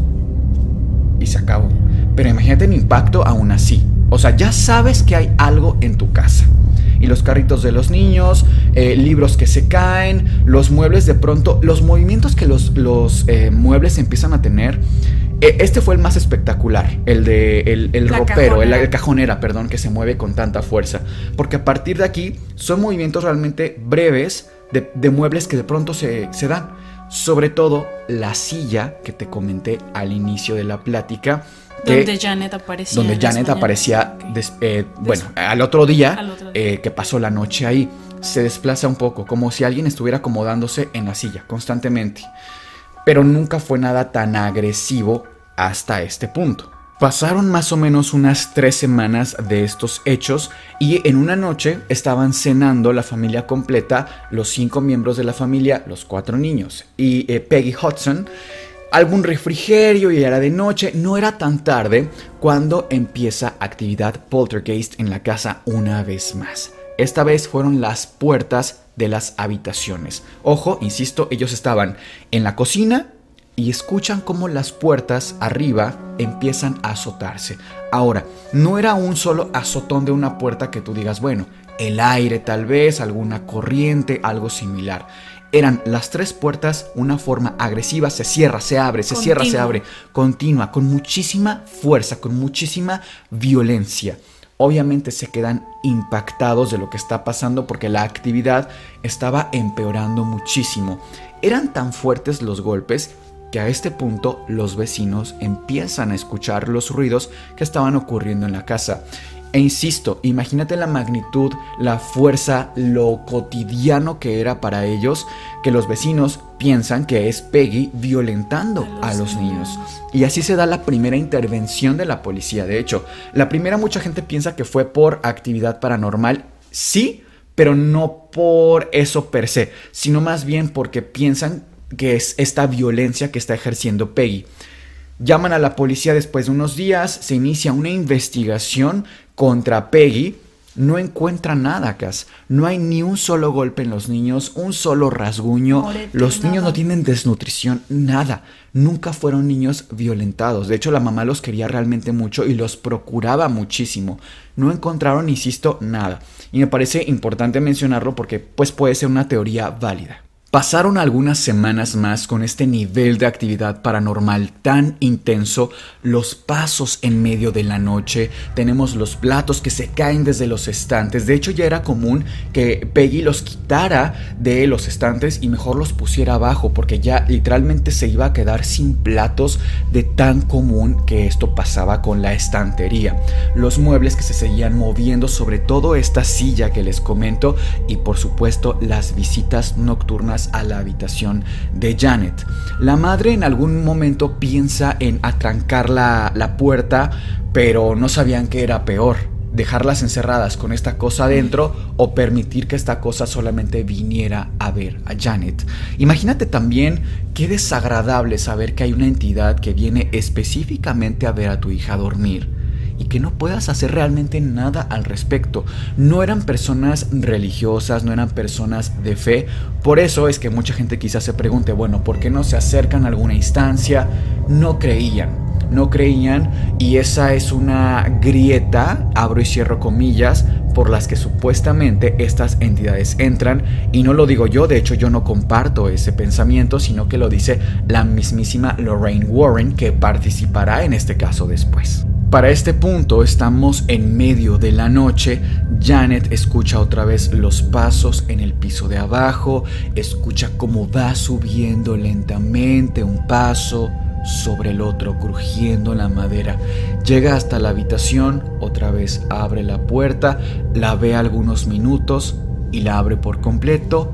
y se acabó. Pero imagínate el impacto aún así. O sea, ya sabes que hay algo en tu casa. Y los carritos de los niños, eh, libros que se caen, los muebles de pronto, los movimientos que los, los eh, muebles empiezan a tener. Eh, este fue el más espectacular, el de el, el ropero, el, el cajonera, perdón, que se mueve con tanta fuerza. Porque a partir de aquí son movimientos realmente breves de, de muebles que de pronto se, se dan. Sobre todo la silla que te comenté al inicio de la plática. Que, donde Janet aparecía. Donde Janet aparecía, okay. des, eh, bueno, al otro día, al otro día. Eh, que pasó la noche ahí. Se desplaza un poco, como si alguien estuviera acomodándose en la silla constantemente. Pero nunca fue nada tan agresivo hasta este punto. Pasaron más o menos unas tres semanas de estos hechos y en una noche estaban cenando la familia completa, los cinco miembros de la familia, los cuatro niños y eh, Peggy Hudson. Algún refrigerio y era de noche, no era tan tarde cuando empieza actividad poltergeist en la casa una vez más. Esta vez fueron las puertas de las habitaciones. Ojo, insisto, ellos estaban en la cocina y escuchan cómo las puertas arriba empiezan a azotarse. Ahora, no era un solo azotón de una puerta que tú digas, bueno, el aire tal vez, alguna corriente, algo similar. Eran las tres puertas, una forma agresiva, se cierra, se abre, se Continua. cierra, se abre, continua, con muchísima fuerza, con muchísima violencia. Obviamente se quedan impactados de lo que está pasando porque la actividad estaba empeorando muchísimo. Eran tan fuertes los golpes que a este punto los vecinos empiezan a escuchar los ruidos que estaban ocurriendo en la casa. E insisto, imagínate la magnitud, la fuerza, lo cotidiano que era para ellos, que los vecinos piensan que es Peggy violentando a los, a los niños. Y así se da la primera intervención de la policía. De hecho, la primera mucha gente piensa que fue por actividad paranormal, sí, pero no por eso per se, sino más bien porque piensan que es esta violencia que está ejerciendo Peggy. Llaman a la policía después de unos días, se inicia una investigación contra Peggy. No encuentran nada, Cass. No hay ni un solo golpe en los niños, un solo rasguño. Morete, los niños nada. No tienen desnutrición, nada. Nunca fueron niños violentados. De hecho, la mamá los quería realmente mucho y los procuraba muchísimo. No encontraron, insisto, nada. Y me parece importante mencionarlo porque pues, puede ser una teoría válida. Pasaron algunas semanas más con este nivel de actividad paranormal tan intenso, los pasos en medio de la noche, tenemos los platos que se caen desde los estantes. De hecho ya era común que Peggy los quitara de los estantes y mejor los pusiera abajo porque ya literalmente se iba a quedar sin platos de tan común que esto pasaba con la estantería. Los muebles que se seguían moviendo, sobre todo esta silla que les comento y por supuesto las visitas nocturnas a la habitación de Janet. La madre en algún momento piensa en atrancar la, la puerta, pero no sabían qué era peor, dejarlas encerradas con esta cosa adentro o permitir que esta cosa solamente viniera a ver a Janet. Imagínate también qué desagradable saber que hay una entidad que viene específicamente a ver a tu hija dormir y que no puedas hacer realmente nada al respecto. No eran personas religiosas, no eran personas de fe. Por eso es que mucha gente quizás se pregunte, bueno, ¿por qué no se acercan a alguna instancia? No creían, no creían y esa es una grieta, abro y cierro comillas, por las que supuestamente estas entidades entran. Y no lo digo yo, de hecho yo no comparto ese pensamiento, sino que lo dice la mismísima Lorraine Warren, que participará en este caso después. Para este punto estamos en medio de la noche. Janet escucha otra vez los pasos en el piso de abajo, escucha cómo va subiendo lentamente un paso sobre el otro, crujiendo en la madera. Llega hasta la habitación, otra vez abre la puerta, la ve algunos minutos y la abre por completo,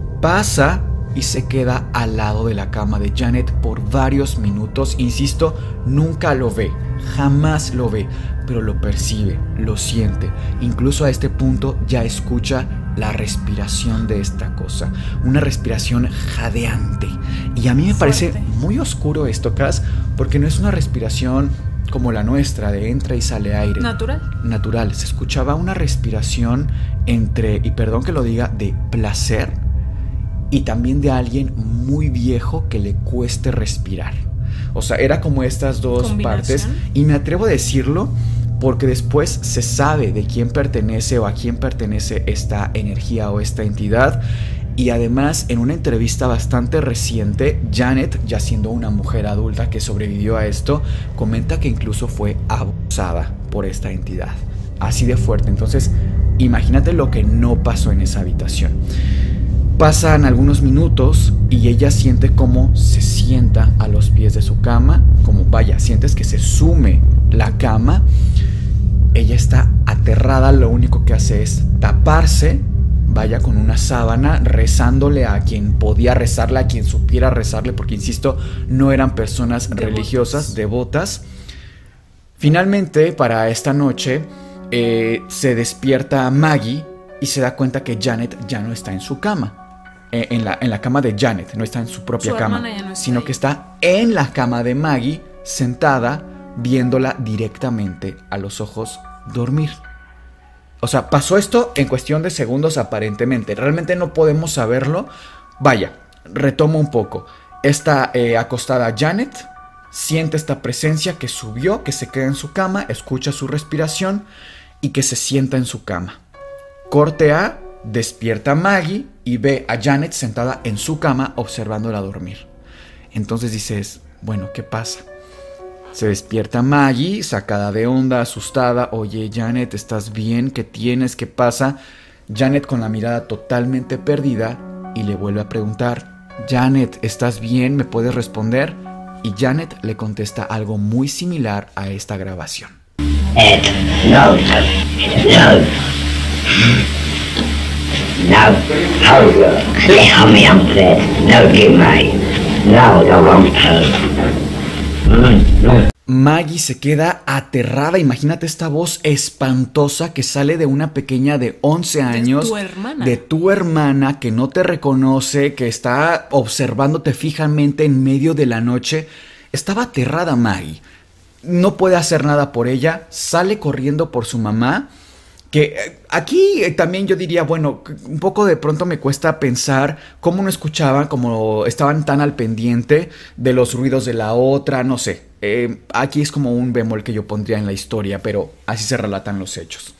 pasa y se queda al lado de la cama de Janet por varios minutos. Insisto, nunca lo ve, jamás lo ve, pero lo percibe, lo siente. Incluso a este punto ya escucha la respiración de esta cosa, una respiración jadeante. Y a mí me parece muy oscuro esto, Cass, porque no es una respiración como la nuestra, de entra y sale aire. Natural. Natural. Se escuchaba una respiración entre, y perdón que lo diga, de placer y también de alguien muy viejo que le cueste respirar. O sea, era como estas dos partes. Y me atrevo a decirlo porque después se sabe de quién pertenece o a quién pertenece esta energía o esta entidad. Y además, en una entrevista bastante reciente, Janet, ya siendo una mujer adulta que sobrevivió a esto, comenta que incluso fue abusada por esta entidad. Así de fuerte. Entonces, imagínate lo que no pasó en esa habitación. Pasan algunos minutos y ella siente cómo se sienta a los pies de su cama, como vaya, sientes que se sume la cama. Ella está aterrada, lo único que hace es taparse, vaya, con una sábana, rezándole a quien podía rezarle, a quien supiera rezarle, porque insisto, no eran personas devotas. religiosas, devotas. Finalmente, para esta noche, eh, se despierta Maggie y se da cuenta que Janet ya no está en su cama. En la, en la cama de Janet, no está en su propia su cama, no sino ahí. que está en la cama de Maggie, sentada, viéndola directamente a los ojos dormir. O sea, pasó esto en cuestión de segundos aparentemente, realmente no podemos saberlo. Vaya, retomo un poco. Está eh, acostada Janet, siente esta presencia que subió, que se queda en su cama, escucha su respiración y que se sienta en su cama. Corte A, despierta Maggie y ve a Janet sentada en su cama observándola dormir. Entonces dices, bueno, ¿qué pasa? Se despierta Maggie, sacada de onda, asustada. Oye, Janet, ¿estás bien? ¿Qué tienes? ¿Qué pasa? Janet con la mirada totalmente perdida y le vuelve a preguntar, Janet, ¿estás bien? ¿Me puedes responder? Y Janet le contesta algo muy similar a esta grabación. Ed, no, no. No, Holger, déjame entrar, no quemai. No, no vamos a... Maggie se queda aterrada. Imagínate esta voz espantosa que sale de una pequeña de once años. De tu hermana. De tu hermana que no te reconoce, que está observándote fijamente en medio de la noche. Estaba aterrada Maggie. No puede hacer nada por ella. Sale corriendo por su mamá. Que eh, aquí eh, también yo diría, bueno, un poco de pronto me cuesta pensar cómo no escuchaban, cómo estaban tan al pendiente de los ruidos de la otra, no sé. Eh, aquí es como un bemol que yo pondría en la historia, pero así se relatan los hechos.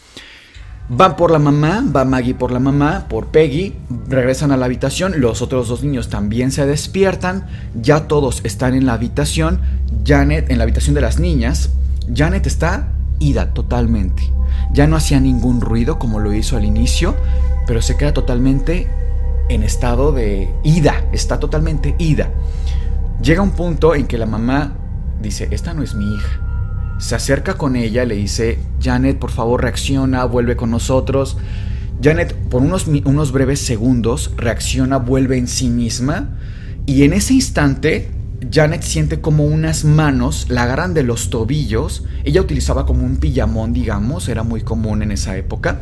Van por la mamá, va Maggie por la mamá, por Peggy, regresan a la habitación, los otros dos niños también se despiertan, ya todos están en la habitación, Janet, en la habitación de las niñas, Janet está ida totalmente. Ya no hacía ningún ruido como lo hizo al inicio, pero se queda totalmente en estado de ida, está totalmente ida. Llega un punto en que la mamá dice, esta no es mi hija. Se acerca con ella, le dice, Janet, por favor reacciona, vuelve con nosotros. Janet, por unos, unos breves segundos, reacciona, vuelve en sí misma, y en ese instante Janet siente como unas manos la agarran de los tobillos. Ella utilizaba como un pijamón, digamos, era muy común en esa época.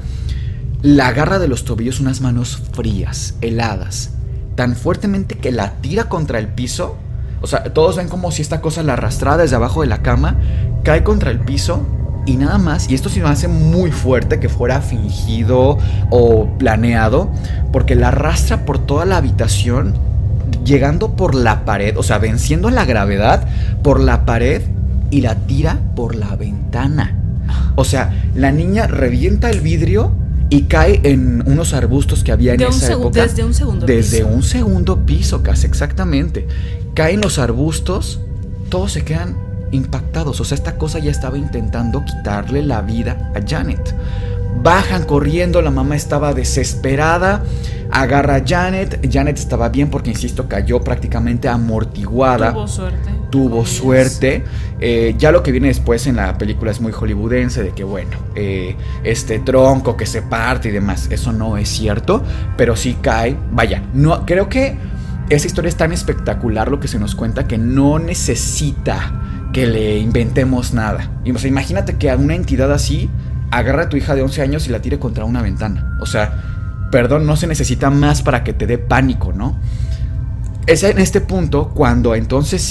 La agarra de los tobillos unas manos frías, heladas, tan fuertemente que la tira contra el piso. O sea, todos ven como si esta cosa la arrastrara desde abajo de la cama, cae contra el piso y nada más. Y esto sí me hace muy fuerte que fuera fingido o planeado, porque la arrastra por toda la habitación, llegando por la pared, o sea, venciendo la gravedad por la pared y la tira por la ventana. O sea, la niña revienta el vidrio y cae en unos arbustos que había en de esa época. Desde un segundo desde piso. un segundo piso, casi exactamente. Caen los arbustos, todos se quedan impactados. O sea, esta cosa ya estaba intentando quitarle la vida a Janet. Bajan corriendo, la mamá estaba desesperada, agarra a Janet. Janet estaba bien porque, insisto, cayó prácticamente amortiguada. Tuvo suerte. Tuvo Ay, suerte. Eh, ya lo que viene después en la película es muy hollywoodense, de que bueno, eh, este tronco que se parte y demás. Eso no es cierto, pero sí cae. Vaya, no, creo que esa historia es tan espectacular lo que se nos cuenta que no necesita que le inventemos nada. Y, o sea, imagínate que a una entidad así agarra a tu hija de once años y la tire contra una ventana. O sea, perdón, no se necesita más para que te dé pánico, ¿no? Es en este punto cuando entonces sí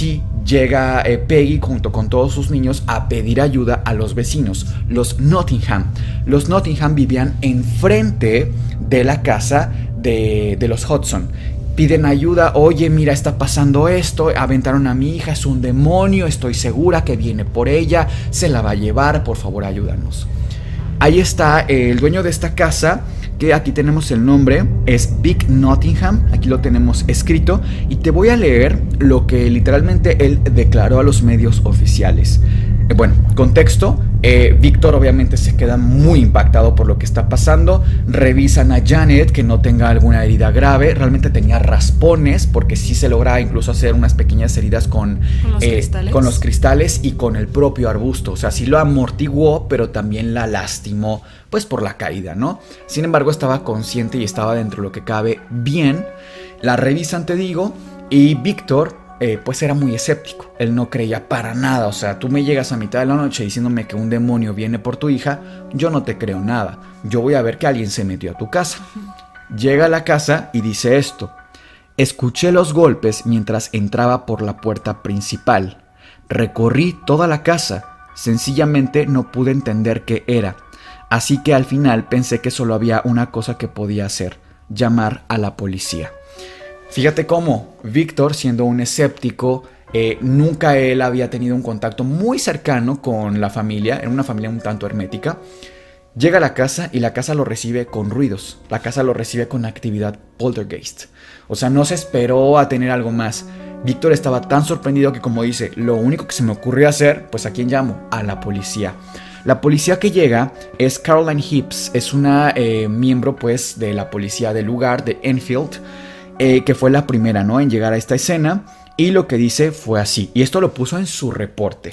llega eh, Peggy junto con todos sus niños a pedir ayuda a los vecinos, los Nottingham. Los Nottingham vivían enfrente de la casa de, de los Hudson. Piden ayuda, oye, mira, está pasando esto, aventaron a mi hija, es un demonio, estoy segura que viene por ella, se la va a llevar, por favor, ayúdanos. Ahí está el dueño de esta casa, que aquí tenemos el nombre, es Vic Nottingham, aquí lo tenemos escrito, y te voy a leer lo que literalmente él declaró a los medios oficiales. Eh, bueno, contexto, eh, Víctor obviamente se queda muy impactado por lo que está pasando, revisan a Janet que no tenga alguna herida grave, realmente tenía raspones, porque sí se logra incluso hacer unas pequeñas heridas con, ¿Con los, eh, cristales? con los cristales y con el propio arbusto, o sea, sí lo amortiguó, pero también la lastimó, pues por la caída, ¿no? Sin embargo, estaba consciente y estaba dentro de lo que cabe bien. La revisan, te digo, y Víctor eh, pues era muy escéptico. Él no creía para nada. O sea, tú me llegas a mitad de la noche diciéndome que un demonio viene por tu hija, yo no te creo nada. Yo voy a ver que alguien se metió a tu casa. Llega a la casa y dice esto: escuché los golpes mientras entraba por la puerta principal. Recorrí toda la casa. Sencillamente no pude entender qué era. Así que al final pensé que solo había una cosa que podía hacer: llamar a la policía. Fíjate cómo Víctor, siendo un escéptico, eh, nunca él había tenido un contacto muy cercano con la familia, era una familia un tanto hermética. Llega a la casa y la casa lo recibe con ruidos, la casa lo recibe con actividad poltergeist. O sea, no se esperó a tener algo más. Víctor estaba tan sorprendido que, como dice, lo único que se me ocurrió hacer, pues ¿a quién llamo? A la policía. La policía que llega es Caroline Hibbs, es una eh, miembro pues de la policía del lugar de Enfield, eh, que fue la primera, ¿no?, en llegar a esta escena, y lo que dice fue así, y esto lo puso en su reporte: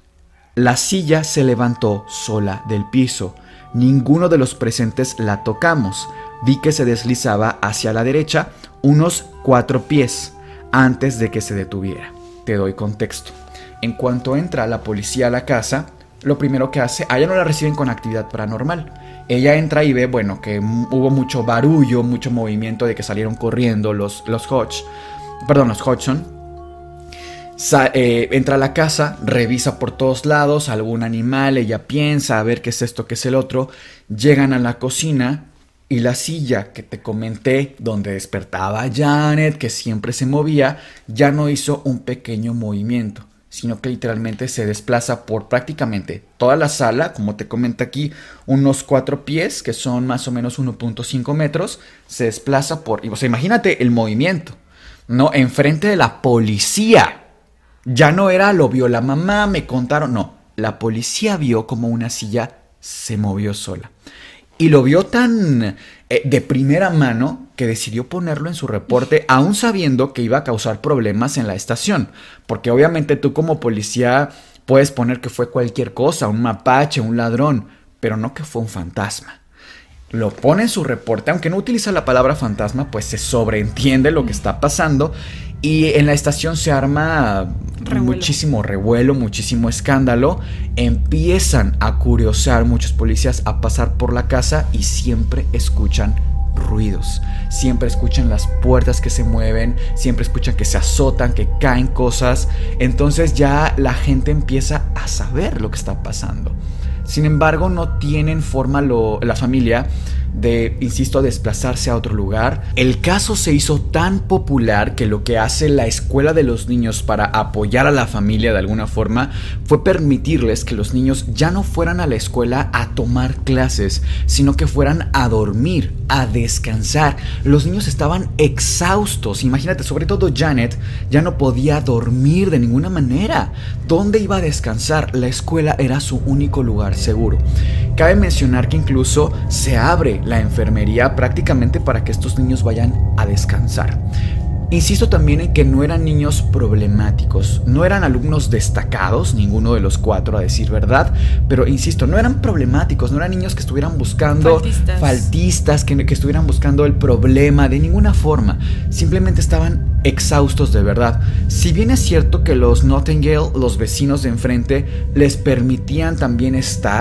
la silla se levantó sola del piso, ninguno de los presentes la tocamos, vi que se deslizaba hacia la derecha unos cuatro pies antes de que se detuviera. Te doy contexto. En cuanto entra la policía a la casa, lo primero que hace, a ella no la reciben con actividad paranormal. Ella entra y ve, bueno, que hubo mucho barullo, mucho movimiento, de que salieron corriendo los, los Hodge, perdón, los Hodgson. Sa eh, entra a la casa, revisa por todos lados, algún animal, ella piensa a ver qué es esto, qué es el otro. Llegan a la cocina y la silla que te comenté, donde despertaba Janet, que siempre se movía, ya no hizo un pequeño movimiento, sino que literalmente se desplaza por prácticamente toda la sala, como te comenta aquí, unos cuatro pies, que son más o menos uno punto cinco metros, se desplaza por, o sea, imagínate el movimiento, ¿no? Enfrente de la policía. Ya no era, lo vio la mamá, me contaron, no, la policía vio como una silla se movió sola. Y lo vio tan eh, de primera mano que decidió ponerlo en su reporte, aún sabiendo que iba a causar problemas en la estación. Porque obviamente tú como policía puedes poner que fue cualquier cosa, un mapache, un ladrón, pero no que fue un fantasma. Lo pone en su reporte, aunque no utiliza la palabra fantasma, pues se sobreentiende lo que está pasando. Y en la estación se arma revuelo. muchísimo revuelo, muchísimo escándalo. Empiezan a curiosar muchos policías, a pasar por la casa y siempre escuchan ruidos. Siempre escuchan las puertas que se mueven, siempre escuchan que se azotan, que caen cosas. Entonces ya la gente empieza a saber lo que está pasando. Sin embargo, no tienen forma lo, la familia de, insisto, desplazarse a otro lugar. El caso se hizo tan popular que lo que hace la escuela de los niños para apoyar a la familia de alguna forma fue permitirles que los niños ya no fueran a la escuela a tomar clases, sino que fueran a dormir, a descansar. Los niños estaban exhaustos. Imagínate, sobre todo Janet ya no podía dormir de ninguna manera. ¿Dónde iba a descansar? La escuela era su único lugar seguro. Cabe mencionar que incluso se abre la enfermería prácticamente para que estos niños vayan a descansar. Insisto también en que no eran niños problemáticos, no eran alumnos destacados, ninguno de los cuatro a decir verdad, pero insisto, no eran problemáticos, no eran niños que estuvieran buscando faltistas, faltistas que, que estuvieran buscando el problema de ninguna forma, simplemente estaban exhaustos de verdad. Si bien es cierto que los Nottingale, los vecinos de enfrente, les permitían también estar,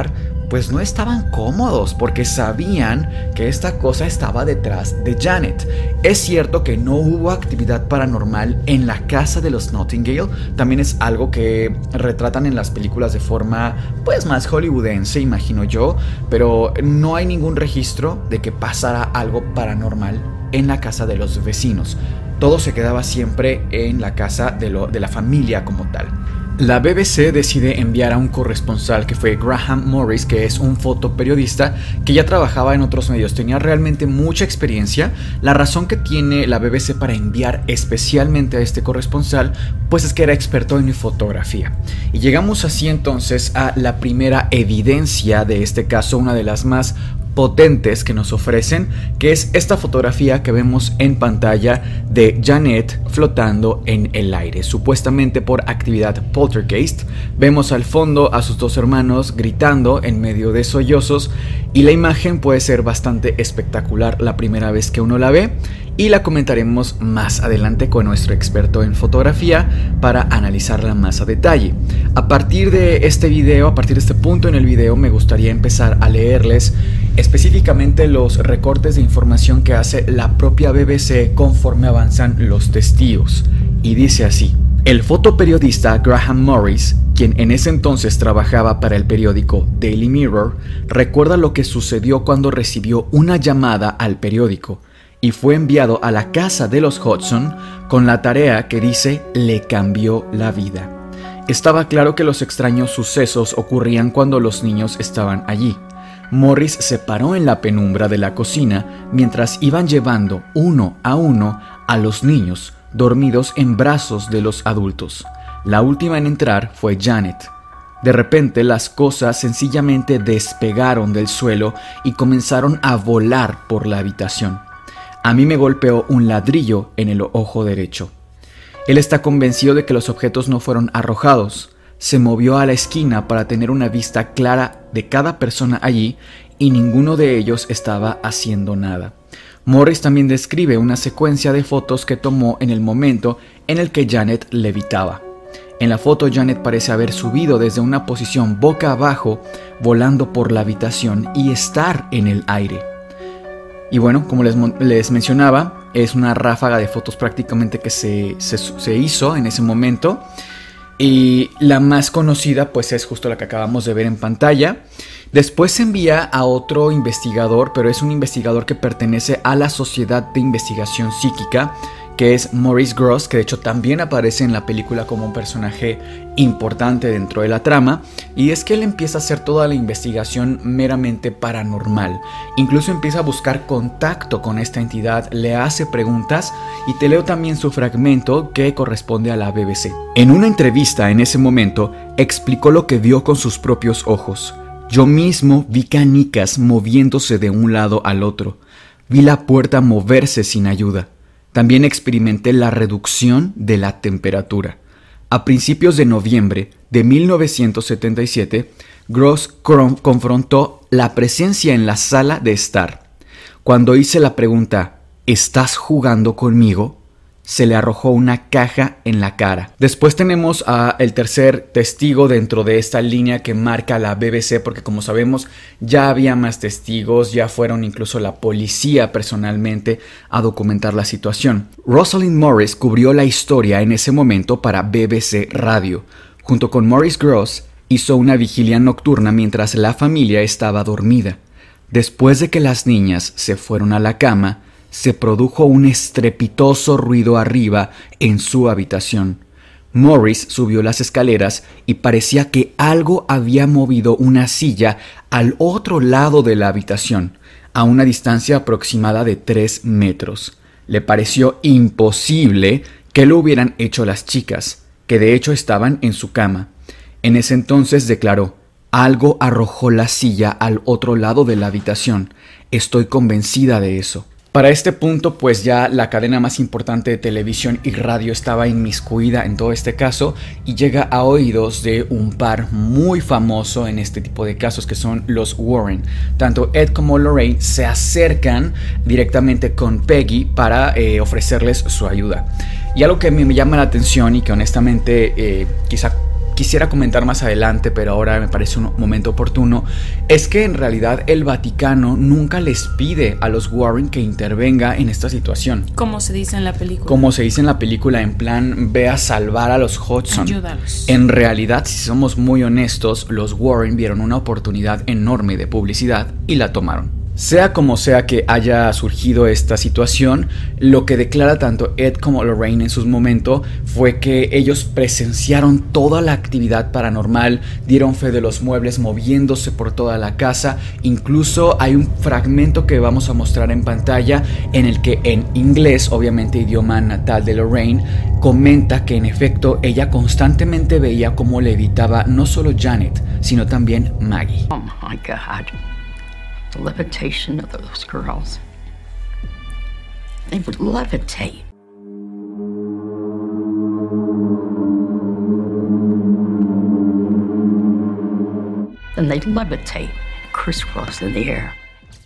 pues no estaban cómodos porque sabían que esta cosa estaba detrás de Janet. Es cierto que no hubo actividad paranormal en la casa de los Nottingdale, también es algo que retratan en las películas de forma pues más hollywoodense, imagino yo, pero no hay ningún registro de que pasara algo paranormal en la casa de los vecinos. Todo se quedaba siempre en la casa de, lo, de la familia como tal. La B B C decide enviar a un corresponsal que fue Graham Morris, que es un fotoperiodista que ya trabajaba en otros medios, tenía realmente mucha experiencia. La razón que tiene la B B C para enviar especialmente a este corresponsal, pues es que era experto en fotografía. Y llegamos así entonces a la primera evidencia de este caso, una de las más potentes que nos ofrecen, que es esta fotografía que vemos en pantalla de Janet flotando en el aire, supuestamente por actividad poltergeist. Vemos al fondo a sus dos hermanos gritando en medio de sollozos y la imagen puede ser bastante espectacular la primera vez que uno la ve, y la comentaremos más adelante con nuestro experto en fotografía para analizarla más a detalle. A partir de este video, a partir de este punto en el video, me gustaría empezar a leerles específicamente los recortes de información que hace la propia B B C conforme avanzan los testigos. Y dice así: el fotoperiodista Graham Morris, quien en ese entonces trabajaba para el periódico Daily Mirror, recuerda lo que sucedió cuando recibió una llamada al periódico y fue enviado a la casa de los Hodgson con la tarea que dice le cambió la vida. Estaba claro que los extraños sucesos ocurrían cuando los niños estaban allí. Morris se paró en la penumbra de la cocina mientras iban llevando uno a uno a los niños dormidos en brazos de los adultos. La última en entrar fue Janet. De repente las cosas sencillamente despegaron del suelo y comenzaron a volar por la habitación. A mí me golpeó un ladrillo en el ojo derecho. Él está convencido de que los objetos no fueron arrojados. Se movió a la esquina para tener una vista clara de cada persona allí y ninguno de ellos estaba haciendo nada. Morris también describe una secuencia de fotos que tomó en el momento en el que Janet levitaba. En la foto Janet parece haber subido desde una posición boca abajo, volando por la habitación y estar en el aire. Y bueno, como les, les mencionaba, es una ráfaga de fotos prácticamente que se, se, se hizo en ese momento. Y la más conocida pues es justo la que acabamos de ver en pantalla. Después se envía a otro investigador, pero es un investigador que pertenece a la Sociedad de Investigación Psíquica, que es Maurice Grosse, que de hecho también aparece en la película como un personaje importante dentro de la trama. Y es que él empieza a hacer toda la investigación meramente paranormal. Incluso empieza a buscar contacto con esta entidad, le hace preguntas, y te leo también su fragmento que corresponde a la B B C. En una entrevista en ese momento, explicó lo que vio con sus propios ojos. Yo mismo vi canicas moviéndose de un lado al otro. Vi la puerta moverse sin ayuda. También experimenté la reducción de la temperatura. A principios de noviembre de mil novecientos setenta y siete, Grosse confrontó la presencia en la sala de estar. Cuando hice la pregunta, ¿estás jugando conmigo?, se le arrojó una caja en la cara. Después tenemos a el tercer testigo dentro de esta línea que marca la B B C, porque como sabemos ya había más testigos, ya fueron incluso la policía personalmente a documentar la situación. Rosalind Morris cubrió la historia en ese momento para B B C Radio. Junto con Maurice Grosse hizo una vigilia nocturna mientras la familia estaba dormida. Después de que las niñas se fueron a la cama, se produjo un estrepitoso ruido arriba en su habitación. Morris subió las escaleras y parecía que algo había movido una silla al otro lado de la habitación, a una distancia aproximada de tres metros. Le pareció imposible que lo hubieran hecho las chicas, que de hecho estaban en su cama. En ese entonces declaró: algo arrojó la silla al otro lado de la habitación. Estoy convencida de eso. Para este punto, pues ya la cadena más importante de televisión y radio estaba inmiscuida en todo este caso y llega a oídos de un par muy famoso en este tipo de casos, que son los Warren. Tanto Ed como Lorraine se acercan directamente con Peggy para eh, ofrecerles su ayuda. Y algo que a mí me llama la atención y que honestamente eh, quizá quisiera comentar más adelante, pero ahora me parece un momento oportuno, es que en realidad el Vaticano nunca les pide a los Warren que intervenga en esta situación. Como se dice en la película. Como se dice en la película, en plan, ve a salvar a los Hudson. Ayúdalos. En realidad, si somos muy honestos, los Warren vieron una oportunidad enorme de publicidad y la tomaron. Sea como sea que haya surgido esta situación, lo que declara tanto Ed como Lorraine en sus momentos fue que ellos presenciaron toda la actividad paranormal, dieron fe de los muebles moviéndose por toda la casa. Incluso hay un fragmento que vamos a mostrar en pantalla en el que en inglés, obviamente idioma natal de Lorraine, comenta que en efecto ella constantemente veía cómo levitaba no solo Janet, sino también Maggie. Oh my God. The levitation of those girls. They would levitate. Then they'd levitate, crisscross in the air.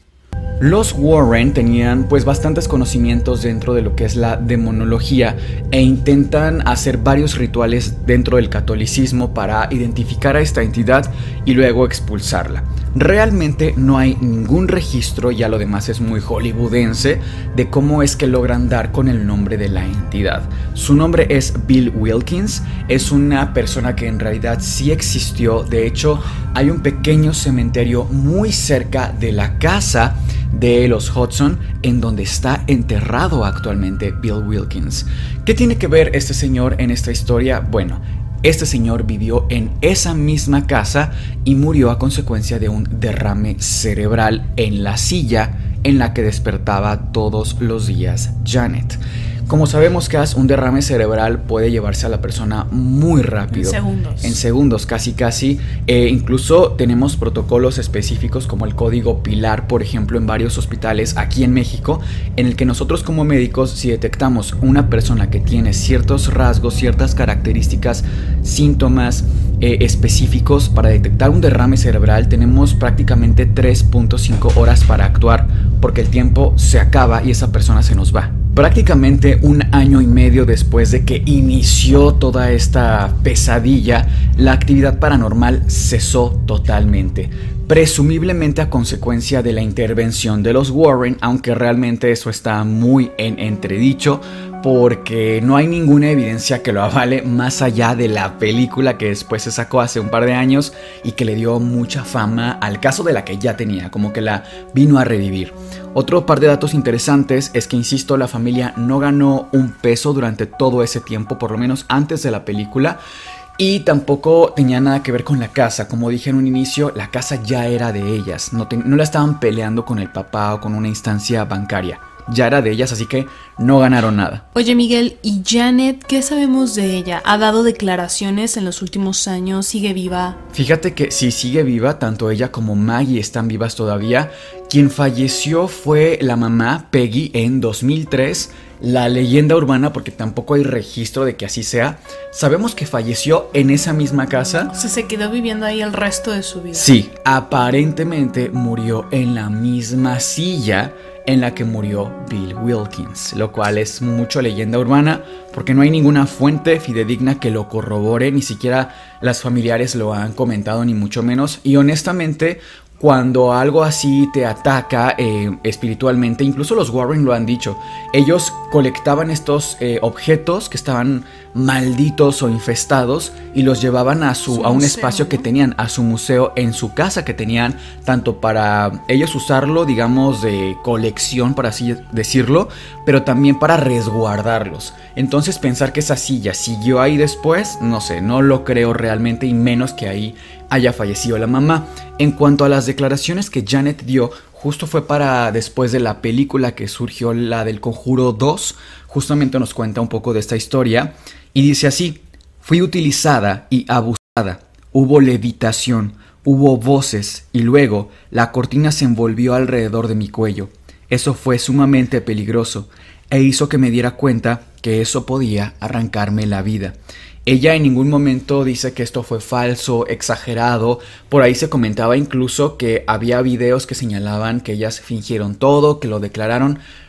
Los Warren tenían pues bastantes conocimientos dentro de lo que es la demonología e intentan hacer varios rituales dentro del catolicismo para identificar a esta entidad y luego expulsarla. Realmente no hay ningún registro, ya lo demás es muy hollywoodense, de cómo es que logran dar con el nombre de la entidad. Su nombre es Bill Wilkins, es una persona que en realidad sí existió. De hecho, hay un pequeño cementerio muy cerca de la casa de los Hudson, en donde está enterrado actualmente Bill Wilkins. ¿Qué tiene que ver este señor en esta historia? Bueno, este señor vivió en esa misma casa y murió a consecuencia de un derrame cerebral en la silla en la que despertaba todos los días Janet. Como sabemos, Cass, un derrame cerebral puede llevarse a la persona muy rápido. En segundos. En segundos, casi casi. Eh, incluso tenemos protocolos específicos como el Código Pilar, por ejemplo, en varios hospitales aquí en México, en el que nosotros como médicos, si detectamos una persona que tiene ciertos rasgos, ciertas características, síntomas eh, específicos para detectar un derrame cerebral, tenemos prácticamente tres punto cinco horas para actuar, porque el tiempo se acaba y esa persona se nos va. Prácticamente un año y medio después de que inició toda esta pesadilla, la actividad paranormal cesó totalmente, presumiblemente a consecuencia de la intervención de los Warren, aunque realmente eso está muy en entredicho, porque no hay ninguna evidencia que lo avale más allá de la película que después se sacó hace un par de años y que le dio mucha fama al caso de la que ya tenía, como que la vino a revivir. Otro par de datos interesantes es que, insisto, la familia no ganó un peso durante todo ese tiempo, por lo menos antes de la película, y tampoco tenía nada que ver con la casa. Como dije en un inicio, la casa ya era de ellas, no, te, no la estaban peleando con el papá o con una instancia bancaria. Ya era de ellas, así que no ganaron nada. Oye, Miguel, ¿y Janet qué sabemos de ella? ¿Ha dado declaraciones en los últimos años? ¿Sigue viva? Fíjate que sí, sigue viva, tanto ella como Maggie están vivas todavía. Quien falleció fue la mamá, Peggy, en dos mil tres. La leyenda urbana, porque tampoco hay registro de que así sea, sabemos que falleció en esa misma casa. O sea, se quedó viviendo ahí el resto de su vida. Sí, aparentemente murió en la misma silla en la que murió Bill Wilkins, lo cual es mucho leyenda urbana porque no hay ninguna fuente fidedigna que lo corrobore, ni siquiera las familiares lo han comentado, ni mucho menos. Y honestamente, cuando algo así te ataca eh, espiritualmente, incluso los Warren lo han dicho, ellos colectaban estos eh, objetos que estaban malditos o infestados y los llevaban a, su, su a un museo, espacio, ¿no?, que tenían, a su museo en su casa que tenían, tanto para ellos usarlo, digamos, de colección, por así decirlo, pero también para resguardarlos. Entonces pensar que esa silla siguió ahí después, no sé, no lo creo realmente, y menos que ahí haya fallecido la mamá. En cuanto a las declaraciones que Janet dio, justo fue para después de la película que surgió, la del Conjuro dos, justamente nos cuenta un poco de esta historia y dice así: fui utilizada y abusada, hubo levitación, hubo voces y luego la cortina se envolvió alrededor de mi cuello. Eso fue sumamente peligroso e hizo que me diera cuenta que eso podía arrancarme la vida. Ella en ningún momento dice que esto fue falso, exagerado. Por ahí se comentaba incluso que había videos que señalaban que ellas fingieron todo, que lo declararon.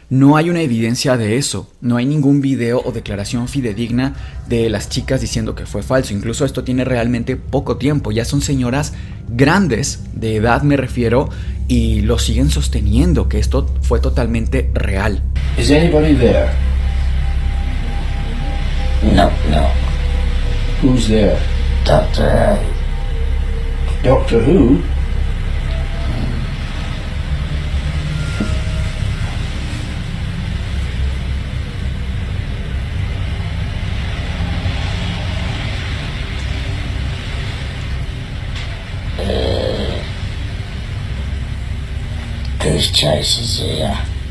no hay una evidencia de eso, no hay ningún video o declaración fidedigna de las chicas diciendo que fue falso. Incluso esto tiene realmente poco tiempo, ya son señoras grandes, de edad me refiero, y lo siguen sosteniendo, que esto fue totalmente real. Is anybody there? No, no. Who's there? Doctor Doctor Who? Goose Chasers here.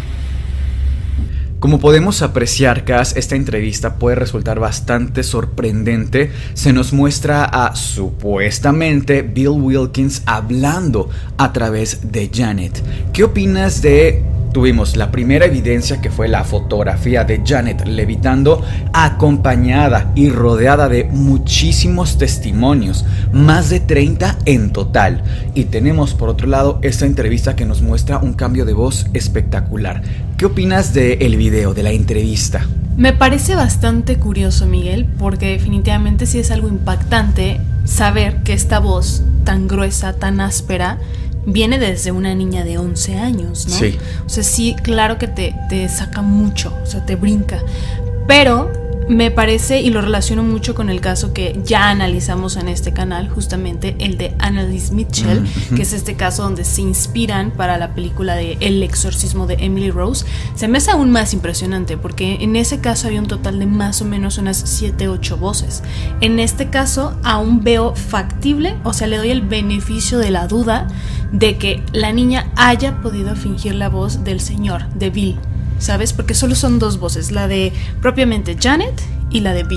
Como podemos apreciar, Cass, esta entrevista puede resultar bastante sorprendente. Se nos muestra a, supuestamente, Bill Wilkins hablando a través de Janet. ¿Qué opinas de...? Tuvimos la primera evidencia, que fue la fotografía de Janet levitando, acompañada y rodeada de muchísimos testimonios, más de treinta en total. Y tenemos por otro lado esta entrevista que nos muestra un cambio de voz espectacular. ¿Qué opinas del video, de la entrevista? Me parece bastante curioso, Miguel, porque definitivamente sí es algo impactante saber que esta voz tan gruesa, tan áspera, viene desde una niña de once años, ¿no? Sí. O sea, sí, claro que te, te saca mucho, o sea, te brinca. Pero me parece, y lo relaciono mucho con el caso que ya analizamos en este canal, justamente el de Annalise Mitchell, mm-hmm. que es este caso donde se inspiran para la película de El exorcismo de Emily Rose. Se me hace aún más impresionante, porque en ese caso había un total de más o menos unas siete, ocho voces. En este caso aún veo factible, o sea, le doy el beneficio de la duda de que la niña haya podido fingir la voz del señor, de Bill, ¿sabes? Porque solo son dos voces, la de propiamente Janet y la de Bill.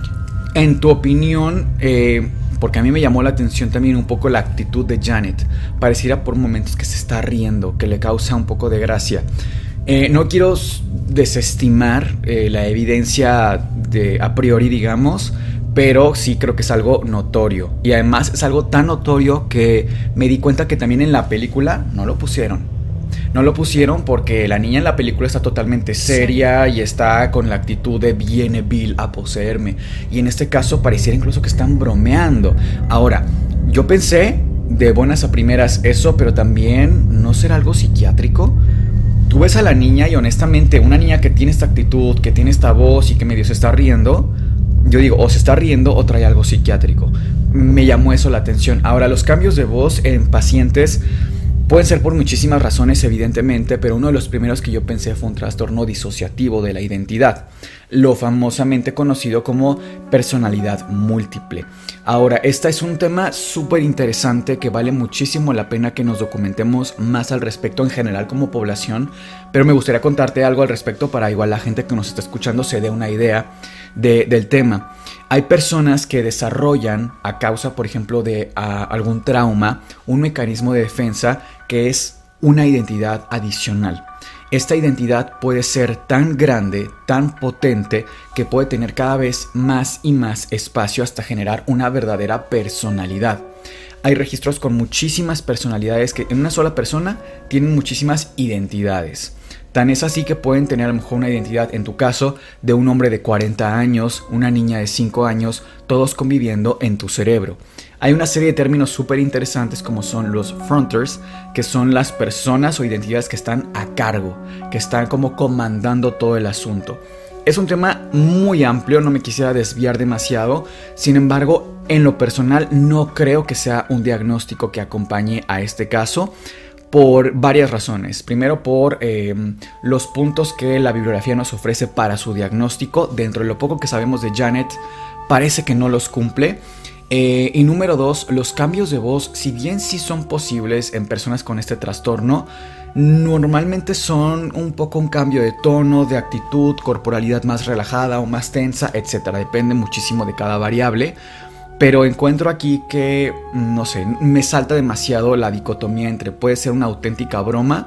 En tu opinión, eh, porque a mí me llamó la atención también un poco la actitud de Janet, pareciera por momentos que se está riendo, que le causa un poco de gracia. Eh, no quiero desestimar eh, la evidencia de a priori, digamos, pero sí creo que es algo notorio. Y además es algo tan notorio que me di cuenta que también en la película no lo pusieron. No lo pusieron porque la niña en la película está totalmente seria, sí, y está con la actitud de viene Bill a poseerme. Y en este caso pareciera incluso que están bromeando. Ahora, yo pensé de buenas a primeras eso, pero también ¿no será algo psiquiátrico? Tú ves a la niña y honestamente una niña que tiene esta actitud, que tiene esta voz y que medio se está riendo, yo digo, o se está riendo o trae algo psiquiátrico. Me llamó eso la atención. Ahora, los cambios de voz en pacientes pueden ser por muchísimas razones, evidentemente, pero uno de los primeros que yo pensé fue un trastorno disociativo de la identidad, lo famosamente conocido como personalidad múltiple. Ahora, este es un tema súper interesante que vale muchísimo la pena que nos documentemos más al respecto en general como población, pero me gustaría contarte algo al respecto para igual la gente que nos está escuchando se dé una idea de, del tema. Hay personas que desarrollan a causa, por ejemplo, de a, algún trauma, un mecanismo de defensa que es una identidad adicional. Esta identidad puede ser tan grande, tan potente, que puede tener cada vez más y más espacio hasta generar una verdadera personalidad. Hay registros con muchísimas personalidades que en una sola persona tienen muchísimas identidades. Tan es así que pueden tener a lo mejor una identidad, en tu caso, de un hombre de cuarenta años, una niña de cinco años, todos conviviendo en tu cerebro. Hay una serie de términos súper interesantes como son los fronters, que son las personas o identidades que están a cargo, que están como comandando todo el asunto. Es un tema muy amplio, no me quisiera desviar demasiado, sin embargo, en lo personal no creo que sea un diagnóstico que acompañe a este caso, por varias razones. Primero, por eh, los puntos que la bibliografía nos ofrece para su diagnóstico. Dentro de lo poco que sabemos de Janet, parece que no los cumple. Eh, y número dos, los cambios de voz, si bien sí son posibles en personas con este trastorno, normalmente son un poco un cambio de tono, de actitud, corporalidad más relajada o más tensa, etcétera. Depende muchísimo de cada variable. Pero encuentro aquí que, no sé, me salta demasiado la dicotomía entre puede ser una auténtica broma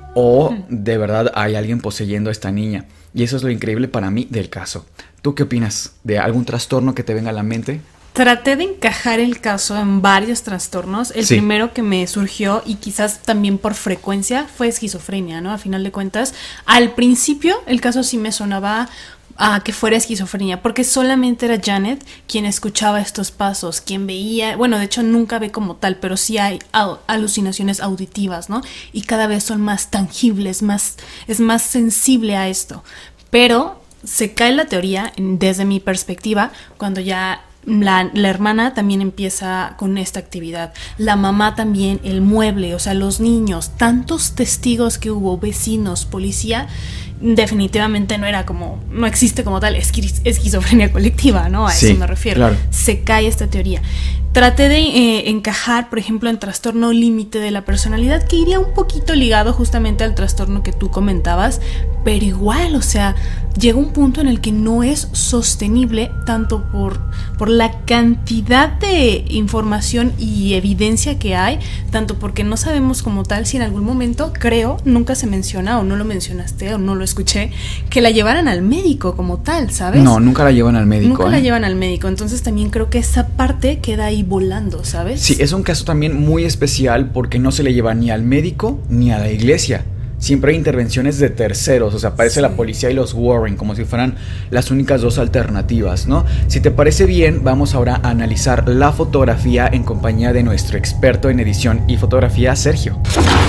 o de verdad hay alguien poseyendo a esta niña. Y eso es lo increíble para mí del caso. ¿Tú qué opinas? ¿De algún trastorno que te venga a la mente? traté de encajar el caso en varios trastornos. El Sí. primero que me surgió, y quizás también por frecuencia, fue esquizofrenia, ¿no? A final de cuentas, al principio el caso sí me sonaba a que fuera esquizofrenia, porque solamente era Janet quien escuchaba estos pasos, quien veía, bueno, de hecho nunca ve como tal, pero sí hay al- alucinaciones auditivas, ¿no? Y cada vez son más tangibles, más, es más sensible a esto. Pero se cae la teoría, en- desde mi perspectiva, cuando ya la, la hermana también empieza con esta actividad, la mamá también, el mueble, o sea, los niños, tantos testigos que hubo, vecinos, policía. Definitivamente no era como, no existe como tal esqui- esquizofrenia colectiva, ¿no? A Sí, eso me refiero. claro. Se cae esta teoría. Traté de eh, encajar, por ejemplo, en trastorno límite de la personalidad, que iría un poquito ligado justamente al trastorno que tú comentabas, pero igual, o sea, llega un punto en el que no es sostenible tanto por, por la cantidad de información y evidencia que hay, tanto porque no sabemos como tal si en algún momento, creo, nunca se menciona o no lo mencionaste o no lo escuché, que la llevaran al médico como tal, ¿sabes? No, nunca la llevan al médico. Nunca la ¿eh? llevan al médico, entonces también creo que esa parte queda ahí volando, ¿sabes? Sí, es un caso también muy especial porque no se le lleva ni al médico ni a la iglesia. Siempre hay intervenciones de terceros, o sea, aparece Sí. la policía y los Warren como si fueran las únicas dos alternativas, ¿no? Si te parece bien, vamos ahora a analizar la fotografía en compañía de nuestro experto en edición y fotografía, Sergio.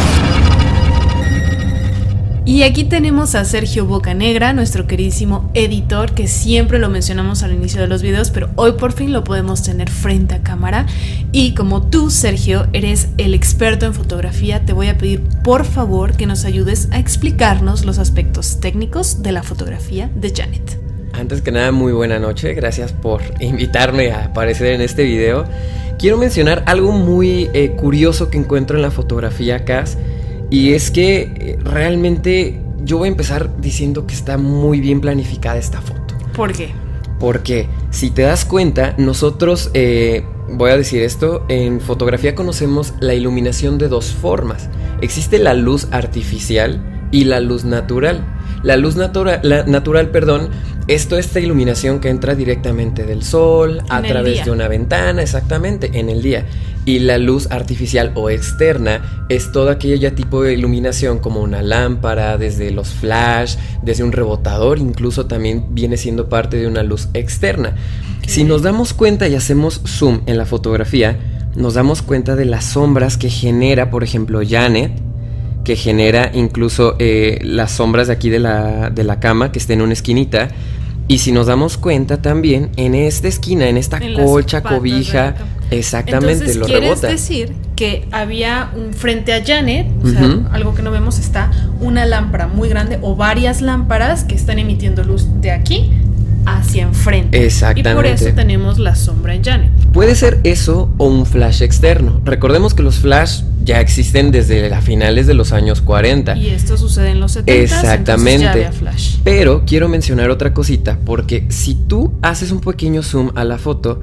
Y aquí tenemos a Sergio Bocanegra, nuestro queridísimo editor, que siempre lo mencionamos al inicio de los videos, pero hoy por fin lo podemos tener frente a cámara. Y como tú, Sergio, eres el experto en fotografía, te voy a pedir por favor que nos ayudes a explicarnos los aspectos técnicos de la fotografía de Janet. Antes que nada, muy buena noche, gracias por invitarme a aparecer en este video. Quiero mencionar algo muy eh, curioso que encuentro en la fotografía, Cass, y es que eh, realmente yo voy a empezar diciendo que está muy bien planificada esta foto. ¿Por qué? Porque si te das cuenta, nosotros, eh, voy a decir esto, en fotografía conocemos la iluminación de dos formas. Existe la luz artificial y la luz natural. La luz natura, la natural, perdón, es toda esta iluminación que entra directamente del sol, a En el través día. de una ventana, exactamente, en el día. Y la luz artificial o externa es todo aquella tipo de iluminación como una lámpara, desde los flash, desde un rebotador, incluso también viene siendo parte de una luz externa. Si nos damos cuenta y hacemos zoom en la fotografía, nos damos cuenta de las sombras que genera, por ejemplo, Janet, que genera incluso eh, las sombras de aquí de la, de la cama, que está en una esquinita. Y si nos damos cuenta también, en esta esquina, en esta En las colcha, patas de cobija, la cama. exactamente, Entonces, lo ¿quieres rebota. decir que había un frente a Janet, o sea, Ujú. algo que no vemos, está una lámpara muy grande o varias lámparas que están emitiendo luz de aquí hacia enfrente? Exactamente. Y por eso tenemos la sombra en Janet. Puede ser eso o un flash externo. Recordemos que los flash ya existen desde a finales de los años cuarenta. Y esto sucede en los setenta. Exactamente. Ya había flash. Pero quiero mencionar otra cosita, porque si tú haces un pequeño zoom a la foto,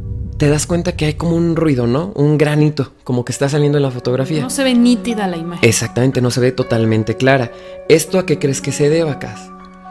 te das cuenta que hay como un ruido, ¿no? Un granito, como que está saliendo en la fotografía. No se ve nítida la imagen. Exactamente, no se ve totalmente clara. ¿Esto a qué crees que se deba, Cass?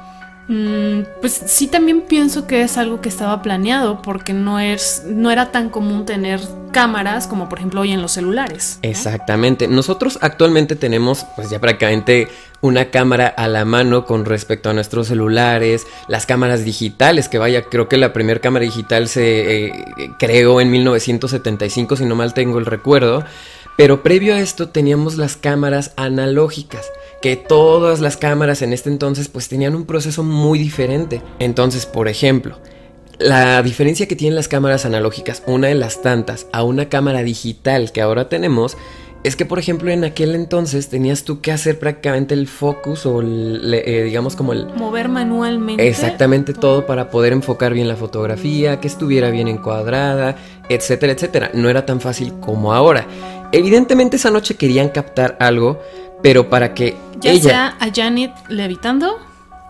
Mm, pues sí, también pienso que es algo que estaba planeado, porque no, es, no era tan común tener cámaras como por ejemplo hoy en los celulares, ¿no? Exactamente. Nosotros actualmente tenemos pues ya prácticamente una cámara a la mano con respecto a nuestros celulares, las cámaras digitales, que vaya, creo que la primera cámara digital se eh, creó en mil novecientos setenta y cinco, si no mal tengo el recuerdo. Pero previo a esto teníamos las cámaras analógicas, que todas las cámaras en este entonces pues tenían un proceso muy diferente. Entonces, por ejemplo, la diferencia que tienen las cámaras analógicas, una de las tantas, a una cámara digital que ahora tenemos, es que, por ejemplo, en aquel entonces tenías tú que hacer prácticamente el focus o el, eh, digamos como el... Mover manualmente. Exactamente todo para poder enfocar bien la fotografía, que estuviera bien encuadrada, etcétera, etcétera. No era tan fácil como ahora. Evidentemente esa noche querían captar algo, pero para que Ya ella... sea a Janet levitando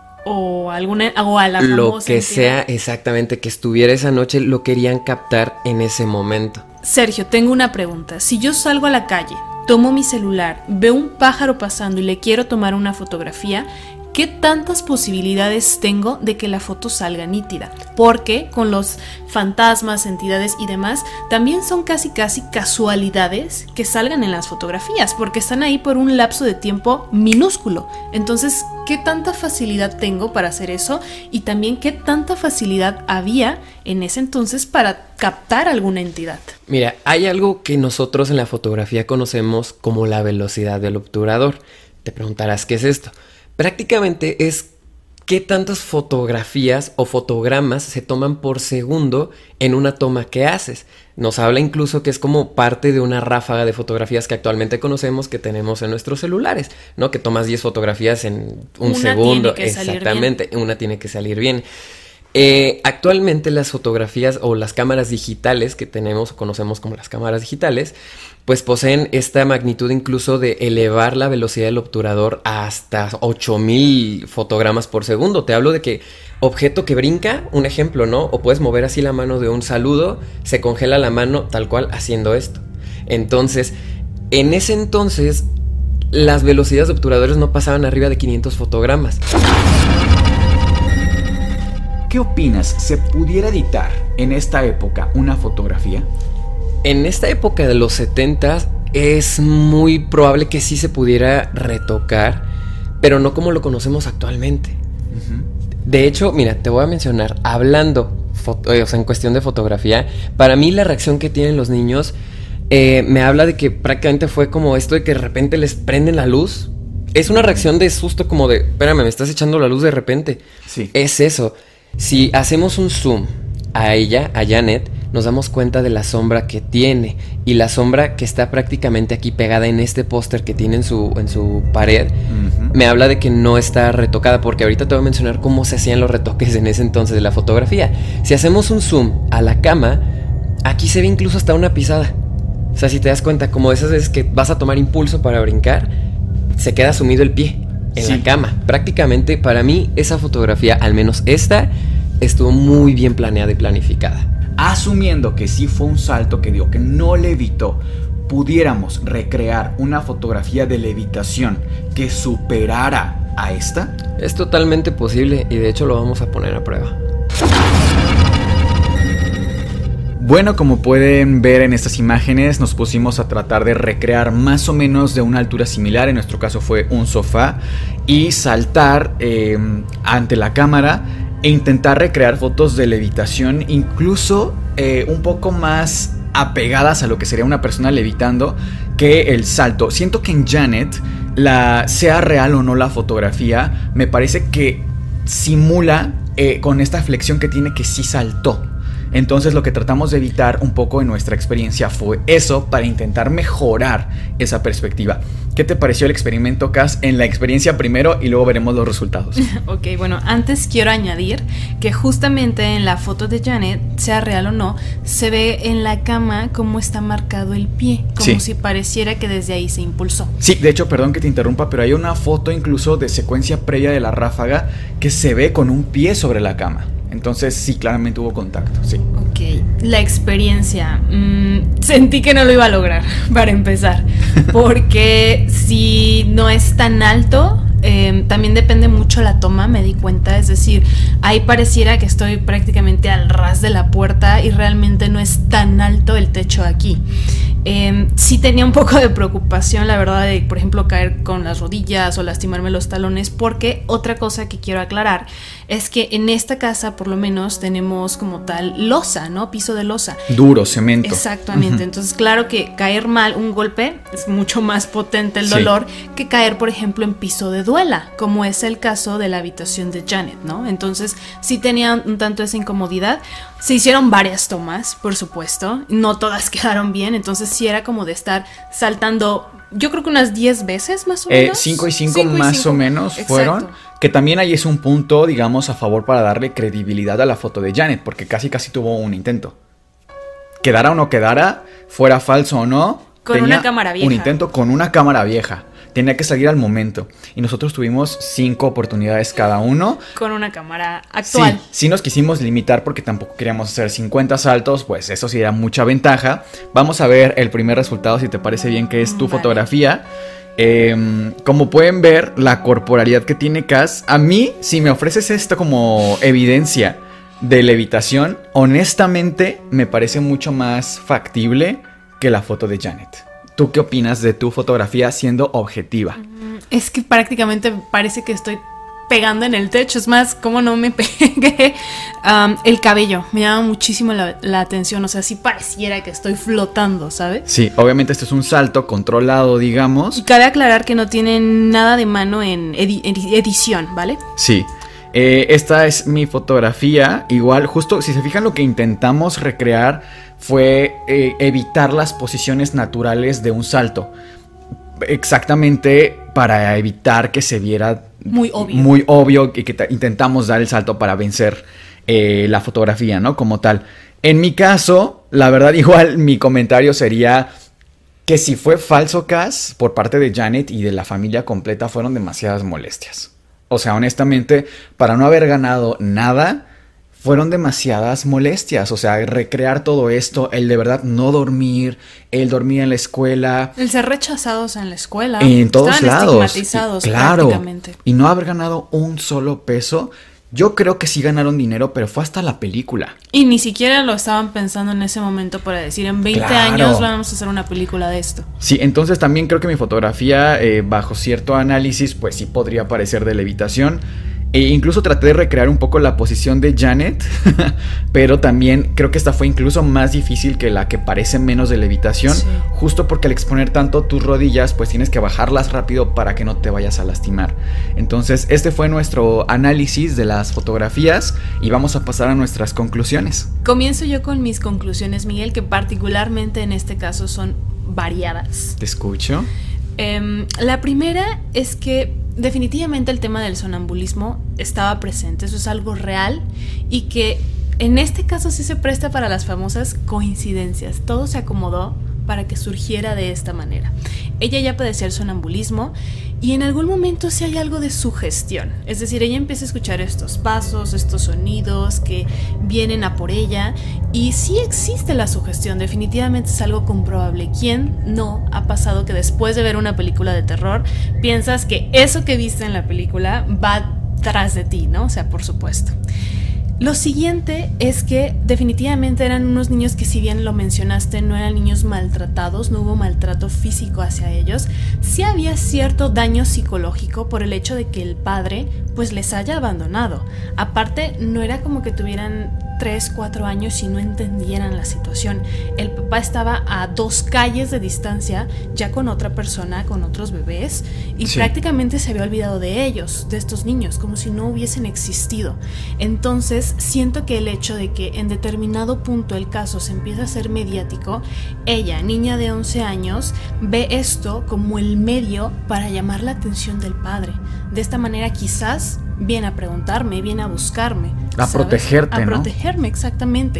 o, alguna, o a la famosa Lo que entidad. sea exactamente que estuviera esa noche, lo querían captar en ese momento. Sergio, tengo una pregunta. Si yo salgo a la calle, tomo mi celular, veo un pájaro pasando y le quiero tomar una fotografía, qué tantas posibilidades tengo de que la foto salga nítida, porque con los fantasmas, entidades y demás, también son casi casi casualidades que salgan en las fotografías, porque están ahí por un lapso de tiempo minúsculo. Entonces, ¿qué tanta facilidad tengo para hacer eso? Y también, ¿qué tanta facilidad había en ese entonces para captar alguna entidad? Mira, hay algo que nosotros en la fotografía conocemos como la velocidad del obturador. Te preguntarás, ¿qué es esto? Prácticamente es qué tantas fotografías o fotogramas se toman por segundo en una toma que haces. Nos habla incluso que es como parte de una ráfaga de fotografías que actualmente conocemos que tenemos en nuestros celulares, ¿no? Que tomas diez fotografías en un una segundo. Tiene que salir Exactamente, bien. Una tiene que salir bien. Eh, actualmente las fotografías o las cámaras digitales que tenemos o conocemos como las cámaras digitales, pues poseen esta magnitud incluso de elevar la velocidad del obturador hasta ocho mil fotogramas por segundo. Te hablo de que objeto que brinca, un ejemplo, ¿no? O puedes mover así la mano de un saludo, se congela la mano tal cual haciendo esto. Entonces, en ese entonces, las velocidades de obturadores no pasaban arriba de quinientos fotogramas. ¿Qué opinas? ¿Se pudiera editar en esta época una fotografía? En esta época de los setentas es muy probable que sí se pudiera retocar, pero no como lo conocemos actualmente. Uh-huh. De hecho, mira, te voy a mencionar, hablando, foto, o sea, en cuestión de fotografía, para mí la reacción que tienen los niños eh, me habla de que prácticamente fue como esto de que de repente les prenden la luz. Es una reacción de susto como de, espérame, me estás echando la luz de repente. Sí. Es eso. Si hacemos un zoom a ella, a Janet, nos damos cuenta de la sombra que tiene. Y la sombra que está prácticamente aquí pegada en este póster que tiene en su, en su pared, uh-huh. me habla de que no está retocada. Porque ahorita te voy a mencionar cómo se hacían los retoques en ese entonces de la fotografía. Si hacemos un zoom a la cama, aquí se ve incluso hasta una pisada. O sea, si te das cuenta, como esas veces que vas a tomar impulso para brincar, se queda sumido el pie en sí. la cama. Prácticamente para mí esa fotografía, al menos esta, estuvo muy bien planeada y planificada. Asumiendo que sí fue un salto que dio, que no levitó, ¿pudiéramos recrear una fotografía de levitación que superara a esta? Es totalmente posible y de hecho lo vamos a poner a prueba. Bueno, como pueden ver en estas imágenes, nos pusimos a tratar de recrear más o menos de una altura similar, en nuestro caso fue un sofá, y saltar eh, ante la cámara e intentar recrear fotos de levitación, incluso eh, un poco más apegadas a lo que sería una persona levitando que el salto. Siento que en Janet, la, sea real o no la fotografía, me parece que simula eh, con esta flexión que tiene que sí saltó. Entonces lo que tratamos de evitar un poco en nuestra experiencia fue eso, para intentar mejorar esa perspectiva. ¿Qué te pareció el experimento, Cass? En la experiencia primero y luego veremos los resultados. Ok, bueno, antes quiero añadir que justamente en la foto de Janet, sea real o no, se ve en la cama cómo está marcado el pie, como sí. si pareciera que desde ahí se impulsó. Sí, de hecho, perdón que te interrumpa, pero hay una foto incluso de secuencia previa de la ráfaga que se ve con un pie sobre la cama. Entonces sí, claramente hubo contacto, sí. Ok, la experiencia, mmm, sentí que no lo iba a lograr, para empezar, porque si no es tan alto, eh, también depende mucho la toma, me di cuenta, es decir, ahí pareciera que estoy prácticamente al ras de la puerta y realmente no es tan alto el techo aquí. Eh, sí tenía un poco de preocupación, la verdad, de, por ejemplo, caer con las rodillas o lastimarme los talones, porque otra cosa que quiero aclarar es que en esta casa, por lo menos, tenemos como tal losa, ¿no? Piso de losa. Duro, cemento. Exactamente. Uh-huh. Entonces, claro que caer mal, un golpe, es mucho más potente el dolor sí. que caer, por ejemplo, en piso de duela, como es el caso de la habitación de Janet, ¿no? Entonces, sí tenía un tanto esa incomodidad. Se hicieron varias tomas, por supuesto, no todas quedaron bien, entonces sí era como de estar saltando, yo creo que unas diez veces más o menos. Eh, cinco y cinco más o menos fueron. Exacto. Que también ahí es un punto, digamos, a favor para darle credibilidad a la foto de Janet, porque casi casi tuvo un intento. Quedara o no quedara, fuera falso o no, con una cámara vieja. Un intento con una cámara vieja. Tenía que salir al momento. Y nosotros tuvimos cinco oportunidades cada uno. Con una cámara actual. Sí, sí nos quisimos limitar porque tampoco queríamos hacer cincuenta saltos. Pues eso sí era mucha ventaja. Vamos a ver el primer resultado, si te parece bien, que es tu vale. fotografía. Eh, como pueden ver, la corporalidad que tiene Cass, a mí, si me ofreces esto como evidencia de levitación, honestamente me parece mucho más factible que la foto de Janet. ¿Tú qué opinas de tu fotografía siendo objetiva? Es que prácticamente parece que estoy pegando en el techo. Es más, como no me pegué. Um, el cabello me llama muchísimo la, la atención. O sea, sí pareciera que estoy flotando, ¿sabes? Sí, obviamente este es un salto controlado, digamos. Y cabe aclarar que no tiene nada de mano en edi- edi- edición, ¿vale? Sí. Eh, esta es mi fotografía. Igual, justo si se fijan, lo que intentamos recrear fue eh, evitar las posiciones naturales de un salto. Exactamente para evitar que se viera muy obvio. Muy obvio y que t- intentamos dar el salto para vencer eh, la fotografía, ¿no? Como tal. En mi caso, la verdad, igual mi comentario sería que si fue falso Cass por parte de Janet y de la familia completa, fueron demasiadas molestias. O sea, honestamente, para no haber ganado nada, fueron demasiadas molestias. O sea, recrear todo esto, el de verdad no dormir, el dormir en la escuela. El ser rechazados en la escuela. En todos Estaban lados. estigmatizados, Y, claro. prácticamente. Y no haber ganado un solo peso. Yo creo que sí ganaron dinero, pero fue hasta la película. Y ni siquiera lo estaban pensando en ese momento para decir, en veinte Claro. años vamos a hacer una película de esto. Sí, entonces también creo que mi fotografía, eh, bajo cierto análisis, pues sí podría parecer de levitación. E incluso traté de recrear un poco la posición de Janet, pero también creo que esta fue incluso más difícil que la que parece menos de levitación, sí. Justo porque al exponer tanto tus rodillas, pues tienes que bajarlas rápido para que no te vayas a lastimar. Entonces, este fue nuestro análisis de las fotografías y vamos a pasar a nuestras conclusiones. Comienzo yo con mis conclusiones, Miguel, que particularmente en este caso son variadas. Te escucho. Um, la primera es que definitivamente el tema del sonambulismo estaba presente, eso es algo real y que en este caso sí se presta para las famosas coincidencias. Todo se acomodó para que surgiera de esta manera. Ella ya padecía el sonambulismo y en algún momento sí hay algo de sugestión, es decir, ella empieza a escuchar estos pasos, estos sonidos que vienen a por ella y sí existe la sugestión, definitivamente es algo comprobable. ¿Quién no ha pasado que después de ver una película de terror piensas que eso que viste en la película va tras de ti, ¿no? O sea, por supuesto. Lo siguiente es que definitivamente eran unos niños que, si bien lo mencionaste, no eran niños maltratados, no hubo maltrato físico hacia ellos, sí había cierto daño psicológico por el hecho de que el padre pues les haya abandonado. Aparte, no era como que tuvieran tres, cuatro años y no entendieran la situación. El papá estaba a dos calles de distancia, ya con otra persona, con otros bebés, y sí. prácticamente se había olvidado de ellos, de estos niños, como si no hubiesen existido. Entonces, siento que el hecho de que en determinado punto el caso se empieza a hacer mediático, ella, niña de once años, ve esto como el medio para llamar la atención del padre. De esta manera quizás viene a preguntarme, viene a buscarme. A ¿sabes? protegerte, a ¿no? A protegerme, exactamente.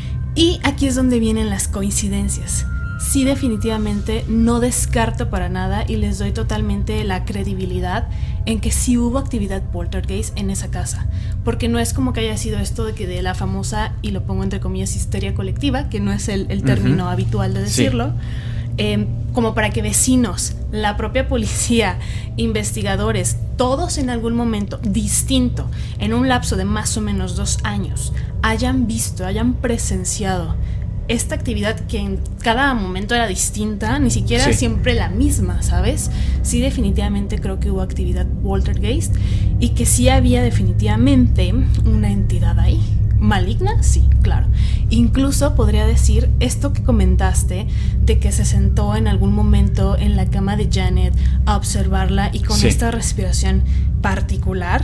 Y aquí es donde vienen las coincidencias. Sí, definitivamente no descarto para nada y les doy totalmente la credibilidad en que sí hubo actividad poltergeist en esa casa, porque no es como que haya sido esto de que de la famosa, y lo pongo entre comillas, histeria colectiva, que no es el, el término uh-huh. habitual de decirlo, sí. eh, como para que vecinos, la propia policía, investigadores, todos en algún momento distinto, en un lapso de más o menos dos años, hayan visto, hayan presenciado esta actividad que en cada momento era distinta, ni siquiera sí. siempre la misma, ¿sabes? Sí, definitivamente creo que hubo actividad poltergeist y que sí había definitivamente una entidad ahí. ¿Maligna? Sí, claro. Incluso podría decir esto que comentaste de que se sentó en algún momento en la cama de Janet a observarla y con sí. esta respiración particular.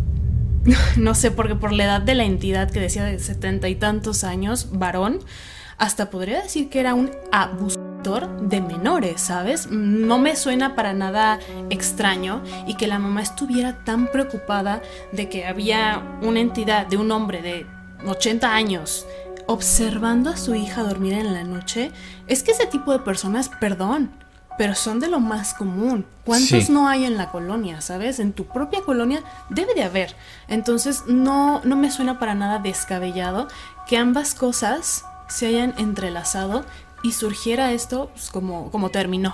No sé, porque por la edad de la entidad que decía de setenta y tantos años, varón, hasta podría decir que era un abusador de menores, ¿sabes? No me suena para nada extraño y que la mamá estuviera tan preocupada de que había una entidad de un hombre de ochenta años observando a su hija dormir en la noche. Es que ese tipo de personas, perdón, pero son de lo más común. ¿Cuántos sí. no hay en la colonia, sabes? En tu propia colonia debe de haber. Entonces no, no me suena para nada descabellado que ambas cosas se hayan entrelazado y surgiera esto pues, como, como terminó.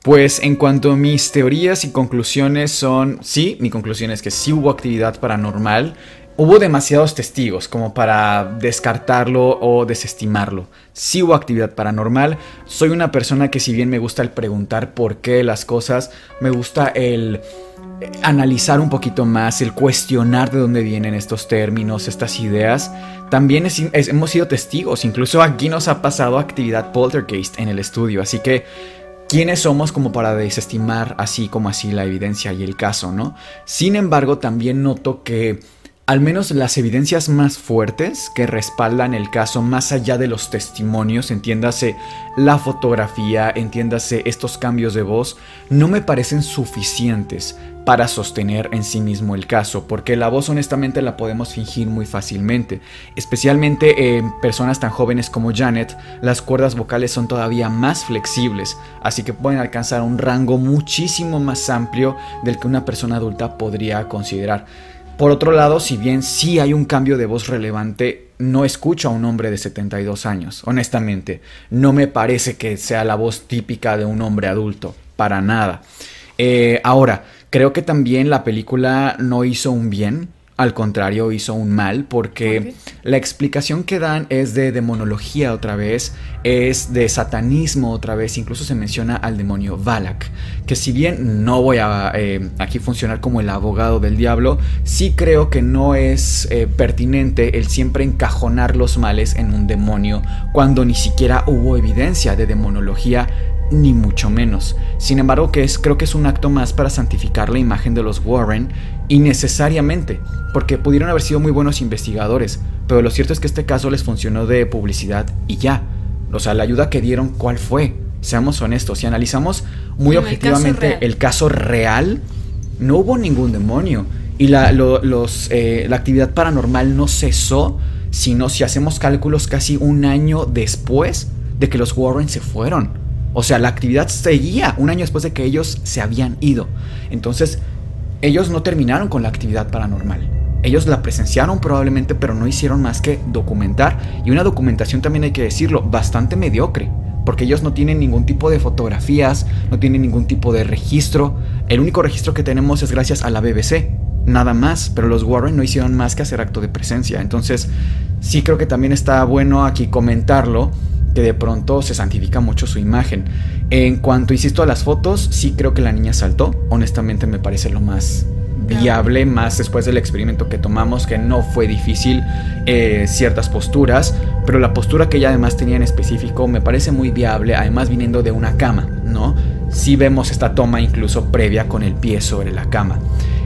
Pues en cuanto a mis teorías y conclusiones son, sí, mi conclusión es que sí hubo actividad paranormal. Hubo demasiados testigos como para descartarlo o desestimarlo. Sí hubo actividad paranormal. Soy una persona que, si bien me gusta el preguntar por qué las cosas, me gusta el analizar un poquito más, el cuestionar de dónde vienen estos términos, estas ideas. También es, es, hemos sido testigos, incluso aquí nos ha pasado actividad poltergeist en el estudio, así que ¿quiénes somos como para desestimar así como así la evidencia y el caso, no? Sin embargo, también noto que al menos las evidencias más fuertes que respaldan el caso, más allá de los testimonios, entiéndase la fotografía, entiéndase estos cambios de voz, no me parecen suficientes para sostener en sí mismo el caso, porque la voz honestamente la podemos fingir muy fácilmente, especialmente en personas tan jóvenes como Janet. Las cuerdas vocales son todavía más flexibles, así que pueden alcanzar un rango muchísimo más amplio del que una persona adulta podría considerar. Por otro lado, si bien sí hay un cambio de voz relevante, no escucho a un hombre de setenta y dos años, honestamente. No me parece que sea la voz típica de un hombre adulto, para nada. Eh, ahora, creo que también la película no hizo un bien, al contrario, hizo un mal, porque okay. la explicación que dan es de demonología otra vez, es de satanismo otra vez, incluso se menciona al demonio Valak, que si bien no voy a eh, aquí funcionar como el abogado del diablo, sí creo que no es eh, pertinente el siempre encajonar los males en un demonio, cuando ni siquiera hubo evidencia de demonología, ni mucho menos. Sin embargo, que es, creo que es un acto más para santificar la imagen de los Warren, innecesariamente, porque pudieron haber sido muy buenos investigadores, pero lo cierto es que este caso les funcionó de publicidad y ya. O sea, la ayuda que dieron, ¿cuál fue? Seamos honestos, si analizamos muy sí, objetivamente el caso, el caso real, no hubo ningún demonio, y la, lo, los, eh, la actividad paranormal no cesó, sino si hacemos cálculos casi un año después de que los Warren se fueron. O sea, la actividad seguía un año después de que ellos se habían ido. Entonces, ellos no terminaron con la actividad paranormal. Ellos la presenciaron probablemente, pero no hicieron más que documentar. Y una documentación, también hay que decirlo, bastante mediocre. Porque ellos no tienen ningún tipo de fotografías, no tienen ningún tipo de registro. El único registro que tenemos es gracias a la B B C. Nada más, pero los Warren no hicieron más que hacer acto de presencia. Entonces, sí creo que también está bueno aquí comentarlo, que de pronto se santifica mucho su imagen. En cuanto, insisto, a las fotos, sí creo que la niña saltó. Honestamente me parece lo más viable, más después del experimento que tomamos, que no fue difícil, eh, ciertas posturas, pero la postura que ella además tenía en específico me parece muy viable, además viniendo de una cama, ¿no? Sí vemos esta toma incluso previa con el pie sobre la cama.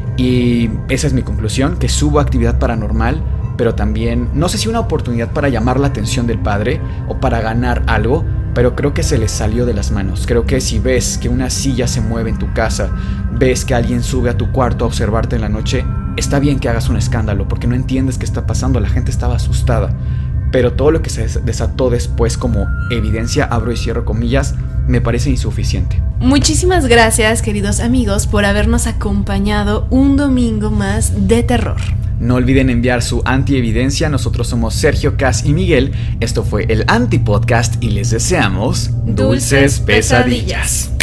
Y esa es mi conclusión, que hubo actividad paranormal, pero también, no sé si una oportunidad para llamar la atención del padre o para ganar algo, pero creo que se les salió de las manos. Creo que si ves que una silla se mueve en tu casa, ves que alguien sube a tu cuarto a observarte en la noche, está bien que hagas un escándalo, porque no entiendes qué está pasando, la gente estaba asustada. Pero todo lo que se desató después como evidencia, abro y cierro comillas, me parece insuficiente. Muchísimas gracias, queridos amigos, por habernos acompañado un domingo más de terror. No olviden enviar su antievidencia. Nosotros somos Sergio, Cas y Miguel. Esto fue el Antipodcast y les deseamos dulces pesadillas.